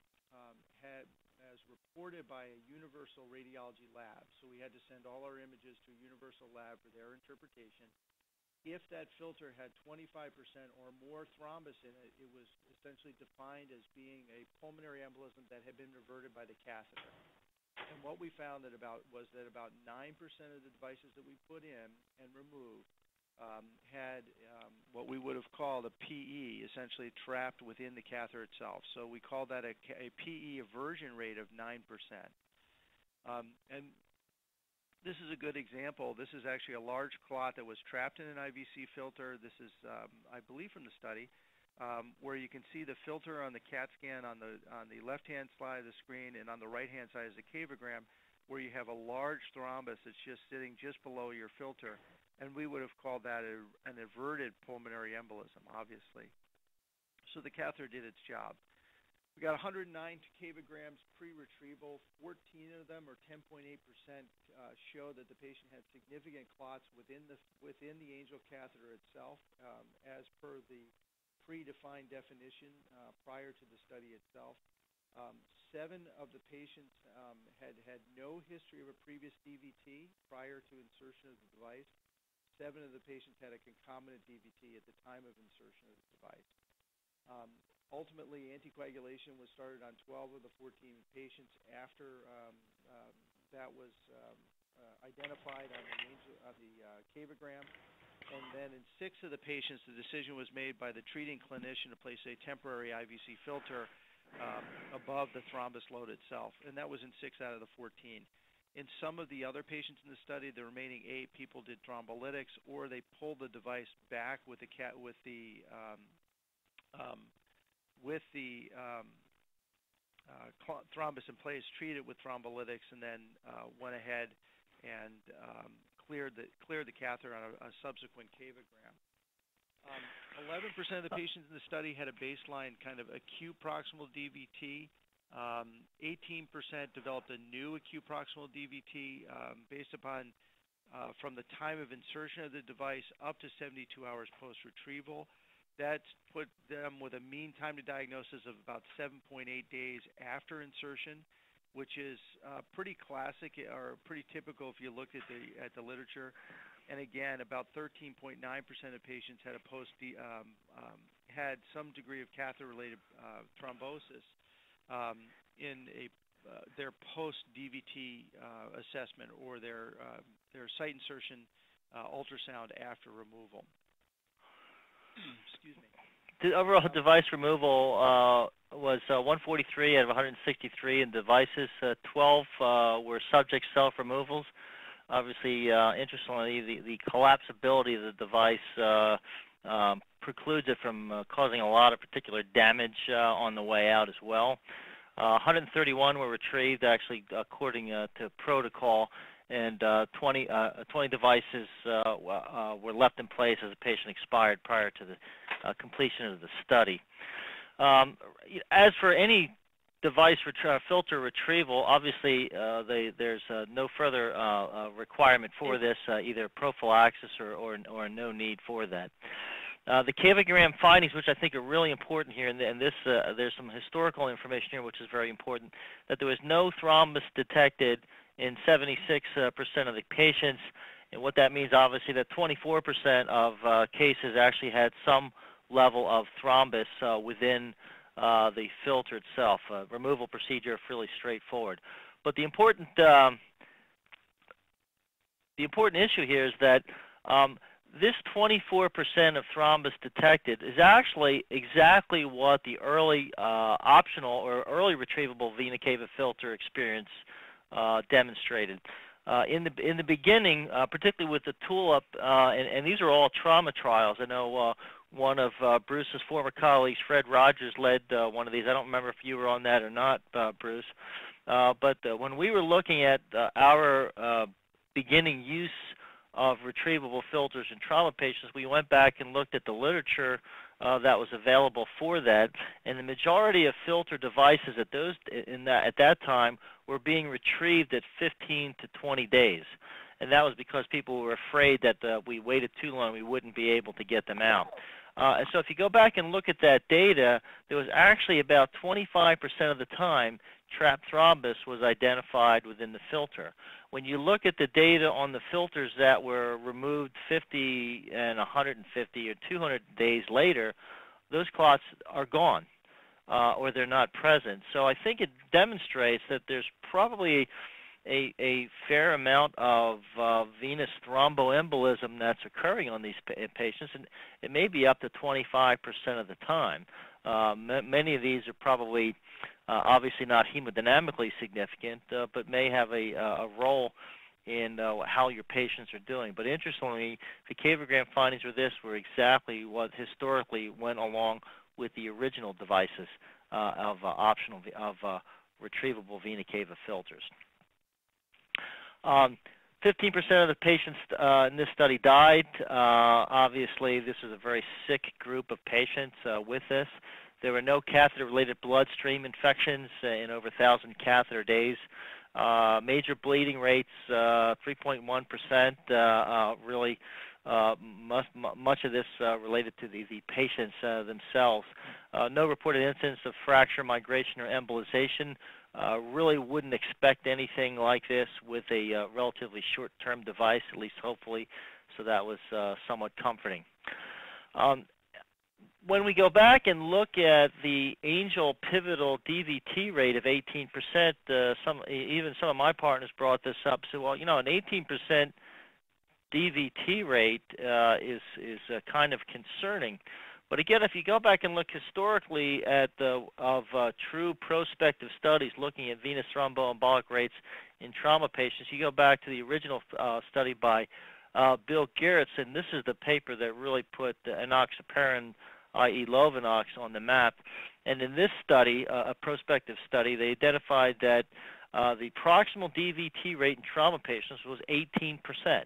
as reported by a universal radiology lab, so we had to send all our images to a universal lab for their interpretation. if that filter had 25% or more thrombus in it, it was essentially defined as being a pulmonary embolism that had been reverted by the catheter. And what we found was that about 9% of the devices that we put in and removed had what we would have called a PE, essentially trapped within the catheter itself. So we call that a PE aversion rate of 9%. And this is a good example. This is actually a large clot that was trapped in an IVC filter. This is, I believe, from the study, where you can see the filter on the CAT scan on the left-hand side of the screen, and on the right-hand side is the cavogram, where you have a large thrombus that's just sitting just below your filter. And we would have called that an averted pulmonary embolism, obviously. So the catheter did its job. We got 109 cavograms pre-retrieval. 14 of them, or 10.8%, show that the patient had significant clots within the Angel Catheter itself, as per the predefined definition prior to the study itself. 7 of the patients had no history of a previous DVT prior to insertion of the device. 7 of the patients had a concomitant DVT at the time of insertion of the device. Ultimately, anticoagulation was started on 12 of the 14 patients after that was identified on the cavogram. And then in 6 of the patients, the decision was made by the treating clinician to place a temporary IVC filter above the thrombus load itself, and that was in 6 out of the 14. In some of the other patients in the study, the remaining 8 people did thrombolytics, or they pulled the device back with the thrombus in place, treated with thrombolytics, and then went ahead and cleared the catheter on a subsequent cavogram. 11% of the patients in the study had a baseline kind of acute proximal DVT. 18% developed a new acute proximal DVT based upon from the time of insertion of the device up to 72 hours post-retrieval. That's put them with a mean time to diagnosis of about 7.8 days after insertion, which is pretty classic or pretty typical if you looked at the literature. And again, about 13.9% of patients had had some degree of catheter-related thrombosis in their post-DVT assessment or their site insertion ultrasound after removal. Excuse me. The overall device removal was 143 out of 163 in devices. 12 were subject self-removals. Obviously, interestingly, the collapsibility of the device precludes it from causing a lot of particular damage on the way out as well. 131 were retrieved, actually, according to protocol, and 20 devices were left in place as the patient expired prior to the completion of the study. As for any device filter retrieval, obviously there's no further requirement for this, either prophylaxis or no need for that. The cavogram findings, which I think are really important here, and there's some historical information here which is very important, that there was no thrombus detected in 76% of the patients, and what that means, obviously, that 24% of cases actually had some level of thrombus within the filter itself. Removal procedure fairly straightforward. But the important issue here is that this 24% of thrombus detected is actually exactly what the early optional or early retrievable vena cava filter experience demonstrated. In the beginning, particularly with the tulip, and these are all trauma trials. I know one of Bruce's former colleagues, Fred Rogers, led one of these. I don't remember if you were on that or not, Bruce. But when we were looking at our beginning use of retrievable filters in trauma patients, we went back and looked at the literature that was available for that, and the majority of filter devices at that time were being retrieved at 15 to 20 days, and that was because people were afraid that we waited too long, we wouldn't be able to get them out. And so if you go back and look at that data, there was actually about 25% of the time trapped thrombus was identified within the filter. When you look at the data on the filters that were removed 50 and 150 or 200 days later, those clots are gone or they're not present. So I think it demonstrates that there's probably a fair amount of venous thromboembolism that's occurring on these patients, and it may be up to 25% of the time. Many of these are probably obviously not hemodynamically significant, but may have a role in how your patients are doing. But interestingly, the cablegram findings with this were exactly what historically went along with the original devices of retrievable vena cava filters. 15% of the patients in this study died. Obviously, this is a very sick group of patients with this. There were no catheter-related bloodstream infections in over 1,000 catheter days. Major bleeding rates, 3.1%. Really, much of this related to the patients themselves. No reported incidents of fracture, migration, or embolization. Really wouldn't expect anything like this with a relatively short-term device, at least hopefully, so that was somewhat comforting. When we go back and look at the Angel pivotal DVT rate of 18%, even some of my partners brought this up. So, well, you know, an 18% DVT rate is kind of concerning. But again, if you go back and look historically at true prospective studies looking at venous thromboembolic rates in trauma patients, you go back to the original study by Bill Garretts, and this is the paper that really put enoxaparin, i.e. Lovenox, on the map. And in this study, a prospective study, they identified that the proximal DVT rate in trauma patients was 18%.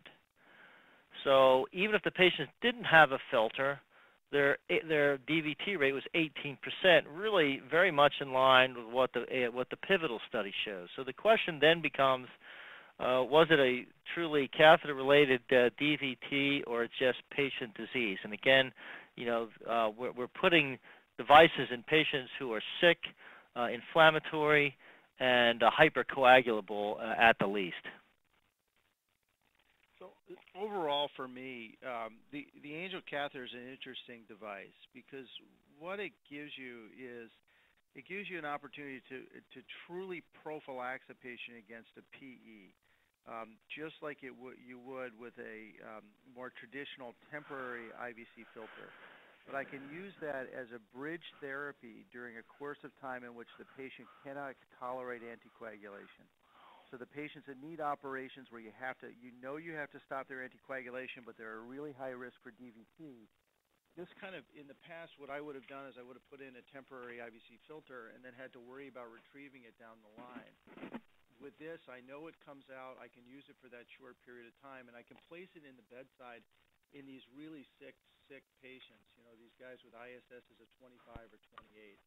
So even if the patients didn't have a filter, their DVT rate was 18%, really very much in line with what the pivotal study shows. So the question then becomes, was it a truly catheter-related DVT or just patient disease? And again, you know, we're putting devices in patients who are sick, inflammatory, and hypercoagulable at the least. So overall, for me, the Angel Catheter is an interesting device because what it gives you is it gives you an opportunity to truly prophylax a patient against a PE, just like you would with a more traditional temporary IVC filter. But I can use that as a bridge therapy during a course of time in which the patient cannot tolerate anticoagulation. So the patients that need operations where you have to stop their anticoagulation, but they're a really high risk for DVT. This kind of, in the past, what I would have done is I would have put in a temporary IVC filter and then had to worry about retrieving it down the line. With this, I know it comes out, I can use it for that short period of time, and I can place it in the bedside in these really sick patients. You know, these guys with ISSs of 25 or 28.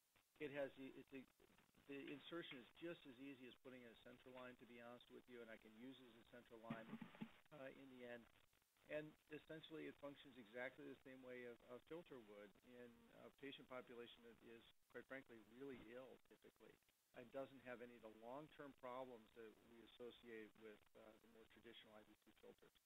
The insertion is just as easy as putting in a central line, to be honest with you, and I can use it as a central line in the end. And essentially, it functions exactly the same way a filter would in a patient population that is, quite frankly, really ill typically, and doesn't have any of the long-term problems that we associate with the more traditional IVC filters.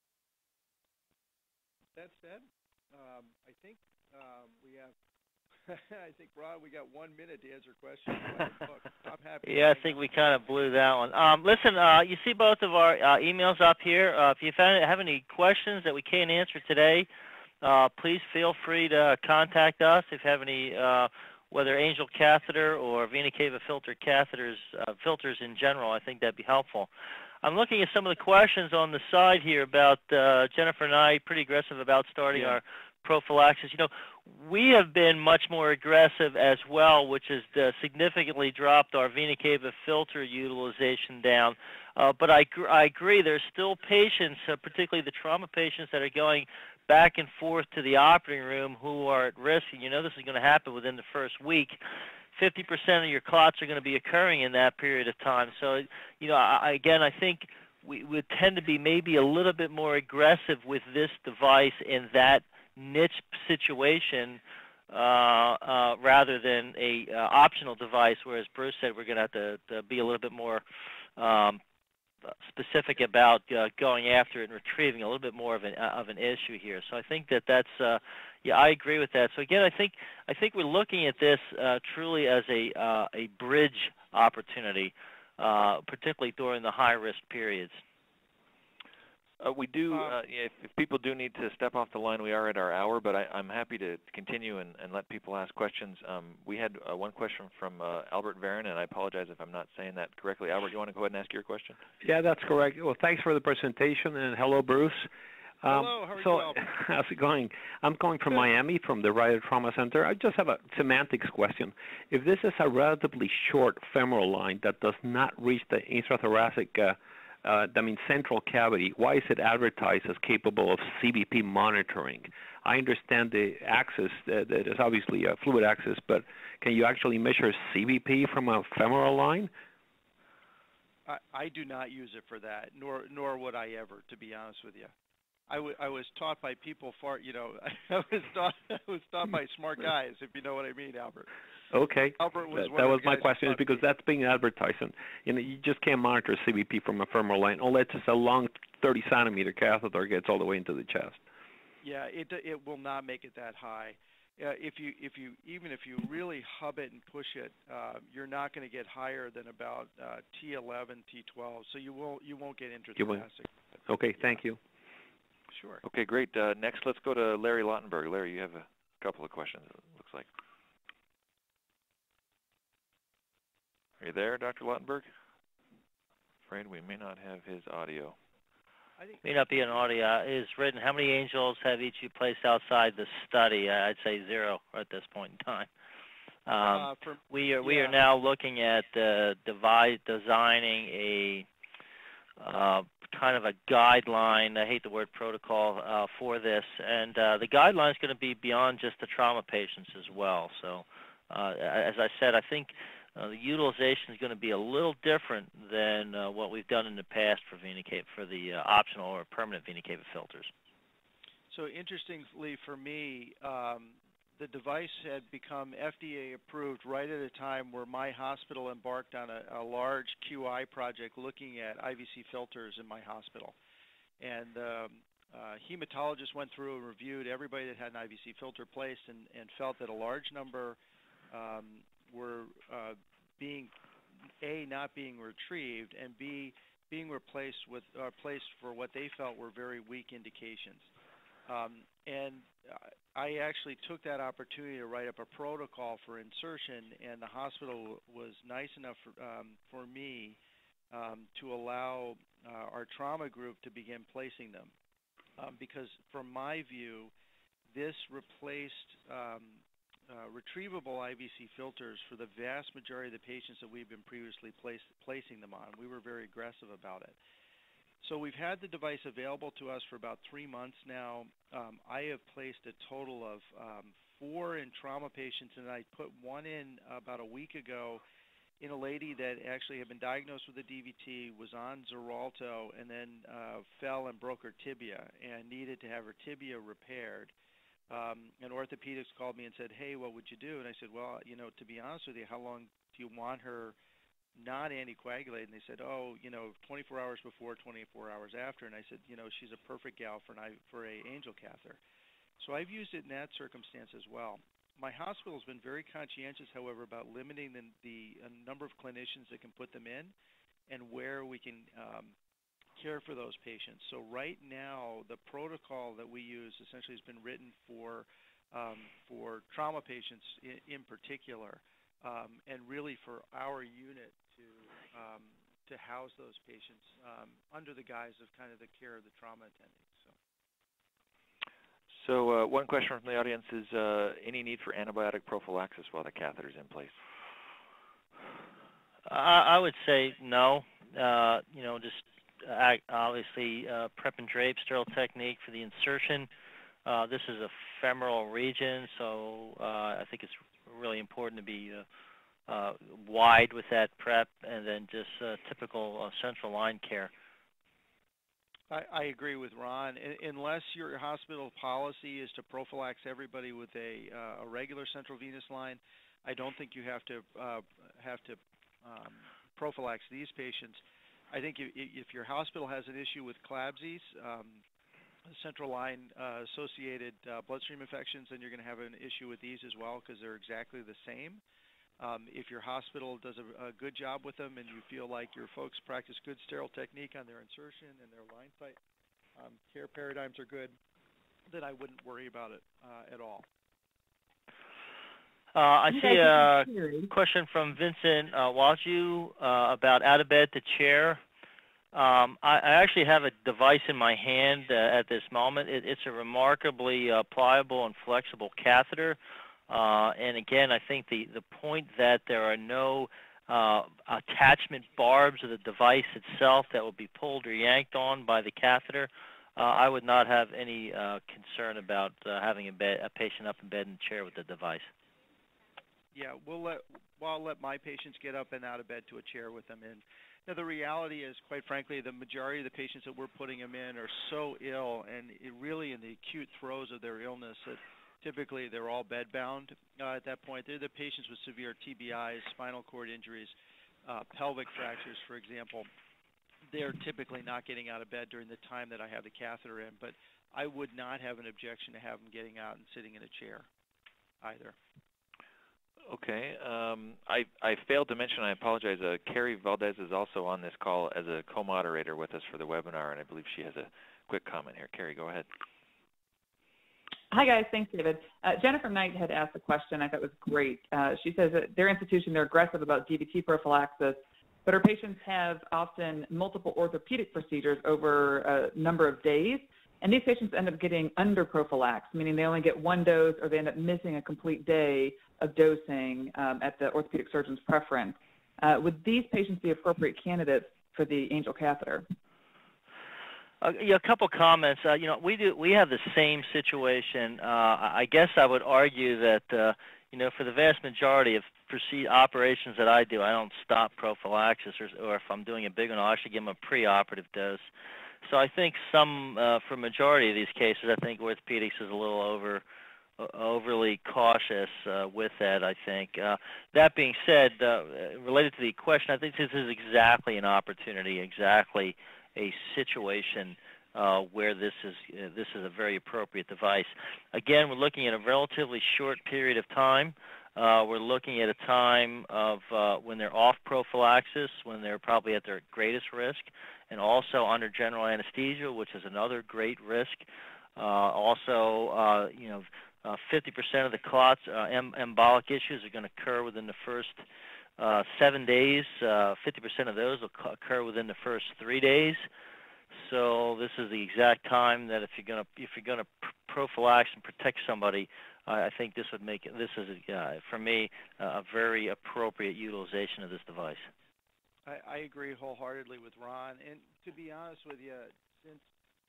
That said, I think we have. I think, Rod, we got 1 minute to answer questions. I'm happy. Yeah, I think we kind of blew that one. Listen, you see both of our emails up here. If you have any questions that we can't answer today, please feel free to contact us. If you have any, whether Angel Catheter or vena cava filter catheters, filters in general, I think that'd be helpful. I'm looking at some of the questions on the side here about Jennifer and I, pretty aggressive about starting our prophylaxis. You know, we have been much more aggressive as well, which has significantly dropped our vena cava filter utilization down. But I agree, there's still patients, particularly the trauma patients, that are going back and forth to the operating room who are at risk. And you know this is going to happen within the first week. 50% of your clots are going to be occurring in that period of time. So, you know, I think we would tend to be maybe a little bit more aggressive with this device in that niche situation rather than a optional device. Whereas Bruce said we're going to have to be a little bit more specific about going after it and retrieving a little bit more of an issue here. So I think that's yeah, I agree with that. So again, I think we're looking at this truly as a bridge opportunity, particularly during the high risk periods. We do, if people do need to step off the line, we are at our hour, but I'm happy to continue and let people ask questions. We had one question from Albert Varon, and I apologize if I'm not saying that correctly. Albert, you want to go ahead and ask your question? Yeah, that's correct. Well, thanks for the presentation, and hello, Bruce. Hello, how are you, Albert? How's it going? I'm calling from Miami, from the Ryder Trauma Center. I just have a semantics question. If this is a relatively short femoral line that does not reach the intrathoracic central cavity, why is it advertised as capable of CBP monitoring? I understand the axis, that is obviously a fluid axis, but can you actually measure CBP from a femoral line? I do not use it for that, nor would I ever, to be honest with you. I was taught by people far, I was taught by smart guys, if you know what I mean, Albert. Okay. Albert was that was my question, is because that's being advertised, and you just can't monitor CBP from a femoral line unless it's a long 30-centimeter catheter gets all the way into the chest. Yeah, it will not make it that high. Even if you really hub it and push it, you're not going to get higher than about T11, T12. So you won't get intrathoracic. Okay, thank you. Sure. Okay, great. Next, let's go to Larry Lautenberg. Larry, you have a couple of questions, it looks like. Are you there, Dr. Lautenberg? Afraid we may not have his audio. May not be an audio. Is written, how many angels have each you placed outside the study? I'd say 0 at this point in time. We are now looking at designing a kind of a guideline. I hate the word protocol for this, and the guideline is going to be beyond just the trauma patients as well. So, as I said, I think the utilization is going to be a little different than what we've done in the past for the optional or permanent vena cava filters. So interestingly for me, the device had become FDA approved right at a time where my hospital embarked on a large QI project looking at IVC filters in my hospital. And hematologist went through and reviewed everybody that had an IVC filter placed and felt that a large number were being not being retrieved, and B, being replaced with placed for what they felt were very weak indications. And I actually took that opportunity to write up a protocol for insertion, and the hospital was nice enough for me to allow our trauma group to begin placing them, because from my view, this replaced retrievable IVC filters for the vast majority of the patients that we've been previously placing them on. We were very aggressive about it. So we've had the device available to us for about 3 months now. I have placed a total of 4 in trauma patients, and I put one in about a week ago in a lady that actually had been diagnosed with a DVT, was on Xarelto, and then fell and broke her tibia and needed to have her tibia repaired. And orthopedics called me and said, hey, what would you do? And I said, well, to be honest with you, how long do you want her not anticoagulated? And they said, 24 hours before, 24 hours after. And I said, she's a perfect gal for a Angel Catheter. So I've used it in that circumstance as well. My hospital has been very conscientious, however, about limiting the number of clinicians that can put them in and where we can care for those patients. So right now, the protocol that we use essentially has been written for trauma patients in particular, and really for our unit to house those patients under the guise of kind of the care of the trauma attending. So one question from the audience is, any need for antibiotic prophylaxis while the catheter is in place? I would say no. Just obviously prep and drape, sterile technique for the insertion. This is a femoral region, so I think it's really important to be wide with that prep, and then just typical central line care. I agree with Ron. Unless your hospital policy is to prophylax everybody with a regular central venous line, I don't think you have to prophylax these patients. I think if your hospital has an issue with CLABSIs, central line associated bloodstream infections, then you're going to have an issue with these as well because they're exactly the same. If your hospital does a good job with them and you feel like your folks practice good sterile technique on their insertion and their line site care paradigms are good, then I wouldn't worry about it at all. I see a question from Vincent Waju about out of bed to chair. I actually have a device in my hand at this moment. It's a remarkably pliable and flexible catheter. And again, I think the point that there are no attachment barbs of the device itself that will be pulled or yanked on by the catheter, I would not have any concern about having a patient up in bed and chair with the device. Yeah, I'll let my patients get up and out of bed to a chair with them in. Now, the reality is, quite frankly, the majority of the patients that we're putting them in are so ill and really in the acute throes of their illness that typically they're all bedbound at that point. They're the patients with severe TBIs, spinal cord injuries, pelvic fractures, for example. They're typically not getting out of bed during the time that I have the catheter in, but I would not have an objection to have them getting out and sitting in a chair either. Okay. I failed to mention, I apologize, Carrie Valdez is also on this call as a co-moderator with us for the webinar, and I believe she has a quick comment here. Carrie, go ahead. Hi, guys. Thanks, David. Jennifer Knight had asked a question I thought was great. She says that their institution, they're aggressive about DVT prophylaxis, but her patients have often multiple orthopedic procedures over a number of days, and these patients end up getting under-prophylaxed, meaning they only get one dose or they end up missing a complete day of dosing at the orthopedic surgeon's preference. Would these patients be appropriate candidates for the Angel Catheter? Yeah, a couple comments. We have the same situation. I guess I would argue that for the vast majority of operations that I do, I don't stop prophylaxis, or if I'm doing a big one, I'll actually give them a preoperative dose. So I think for majority of these cases, I think orthopedics is a little overly cautious with that, I think. That being said, related to the question, I think this is exactly an opportunity, exactly a situation where this is a very appropriate device. Again, we're looking at a relatively short period of time. We're looking at a time of when they're off prophylaxis, when they're probably at their greatest risk, and also under general anesthesia, which is another great risk. 50% of the clots, embolic issues, are going to occur within the first 7 days. 50% of those will occur within the first 3 days. So this is the exact time that if you're going to prophylax and protect somebody, I think this is for me a very appropriate utilization of this device. I agree wholeheartedly with Ron, and to be honest with you, since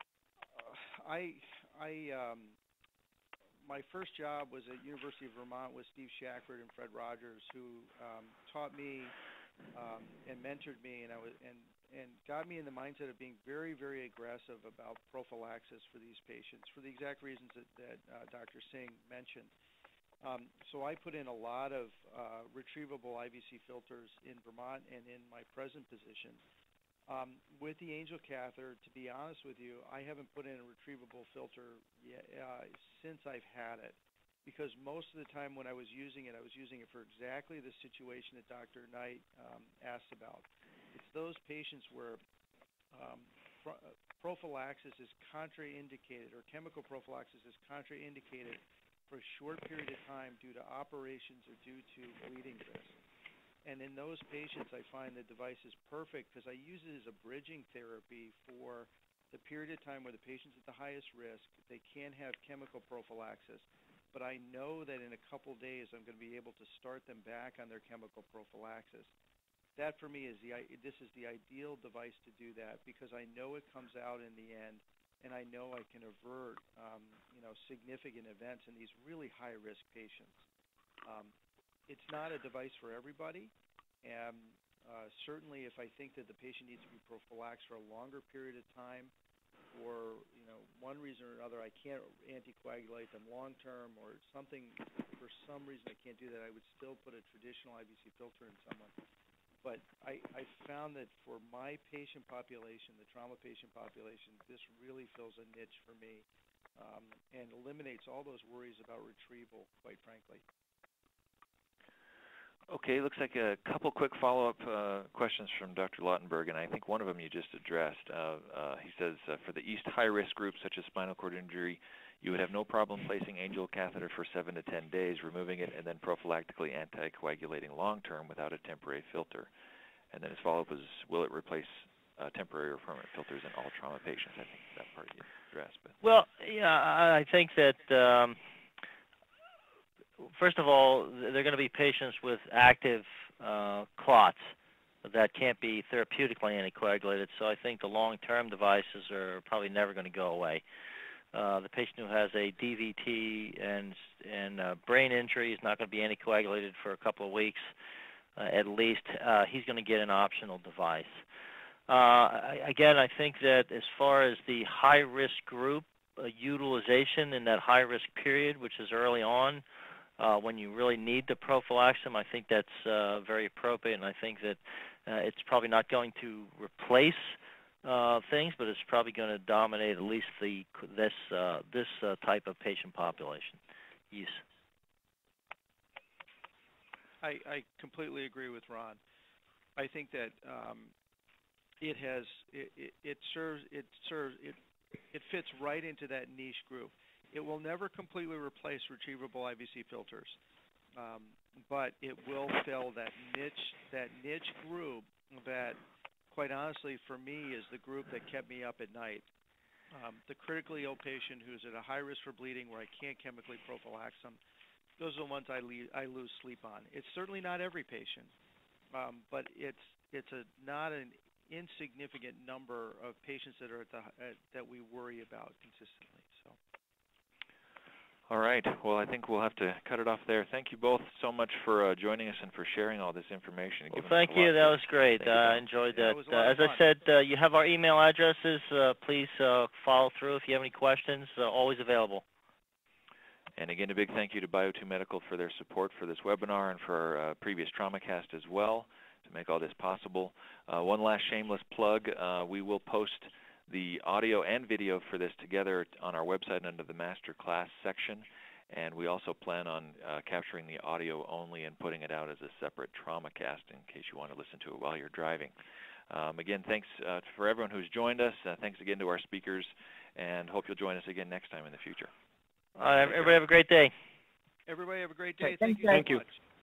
my first job was at University of Vermont with Steve Shackford and Fred Rogers, who taught me and mentored me, and got me in the mindset of being very, very aggressive about prophylaxis for these patients for the exact reasons that Dr. Singh mentioned. So I put in a lot of retrievable IVC filters in Vermont and in my present position. With the Angel Catheter, to be honest with you, I haven't put in a retrievable filter since I've had it, because most of the time when I was using it for exactly the situation that Dr. Knight asked about. It's those patients where prophylaxis is contraindicated, or chemical prophylaxis is contraindicated for a short period of time due to operations or due to bleeding risk. And in those patients, I find the device is perfect because I use it as a bridging therapy for the period of time where the patient's at the highest risk. They can have chemical prophylaxis, but I know that in a couple days I'm going to be able to start them back on their chemical prophylaxis. That for me is this is the ideal device to do that, because I know it comes out in the end, and I know I can avert significant events in these really high-risk patients. It's not a device for everybody, and certainly if I think that the patient needs to be prophylaxed for a longer period of time, for one reason or another I can't anticoagulate them long term, or something for some reason I can't do that, I would still put a traditional IVC filter in someone. But I found that for my patient population, the trauma patient population, this really fills a niche for me, and eliminates all those worries about retrieval, quite frankly. Okay, looks like a couple quick follow-up questions from Dr. Lautenberg, and I think one of them you just addressed. He says, for the East high-risk groups such as spinal cord injury, you would have no problem placing Angel Catheter for 7 to 10 days, removing it, and then prophylactically anticoagulating long-term without a temporary filter. And then his follow-up is, will it replace temporary or permanent filters in all trauma patients? I think that part you addressed. But. Well, yeah, I think that first of all, there are going to be patients with active clots that can't be therapeutically anticoagulated, so I think the long-term devices are probably never going to go away. The patient who has a DVT and brain injury is not going to be anticoagulated for a couple of weeks at least. He's going to get an optional device. Again, I think that as far as the high-risk group utilization in that high-risk period, which is early on, when you really need to prophylax them, I think that's very appropriate, and I think that it's probably not going to replace things, but it's probably going to dominate at least this type of patient population. Yes. I completely agree with Ron. I think that it fits right into that niche group. It will never completely replace retrievable IVC filters, but it will fill that niche group that, quite honestly, for me, is the group that kept me up at night. The critically ill patient who's at a high risk for bleeding where I can't chemically prophylax them, those are the ones I lose sleep on. It's certainly not every patient, but it's not an insignificant number of patients that are that we worry about consistently. So. All right. Well, I think we'll have to cut it off there. Thank you both so much for joining us and for sharing all this information. Well, thank you. That was great. I enjoyed that. As I said, you have our email addresses. Please follow through if you have any questions. Always available. And again, a big thank you to Bio2 Medical for their support for this webinar and for our previous TraumaCast as well to make all this possible. One last shameless plug. We will post the audio and video for this together on our website under the Master Class section, and we also plan on capturing the audio only and putting it out as a separate TraumaCast in case you want to listen to it while you're driving. Again, thanks for everyone who's joined us. Thanks again to our speakers, and hope you'll join us again next time in the future. Everybody have a great day. Everybody have a great day. Thank you. So much.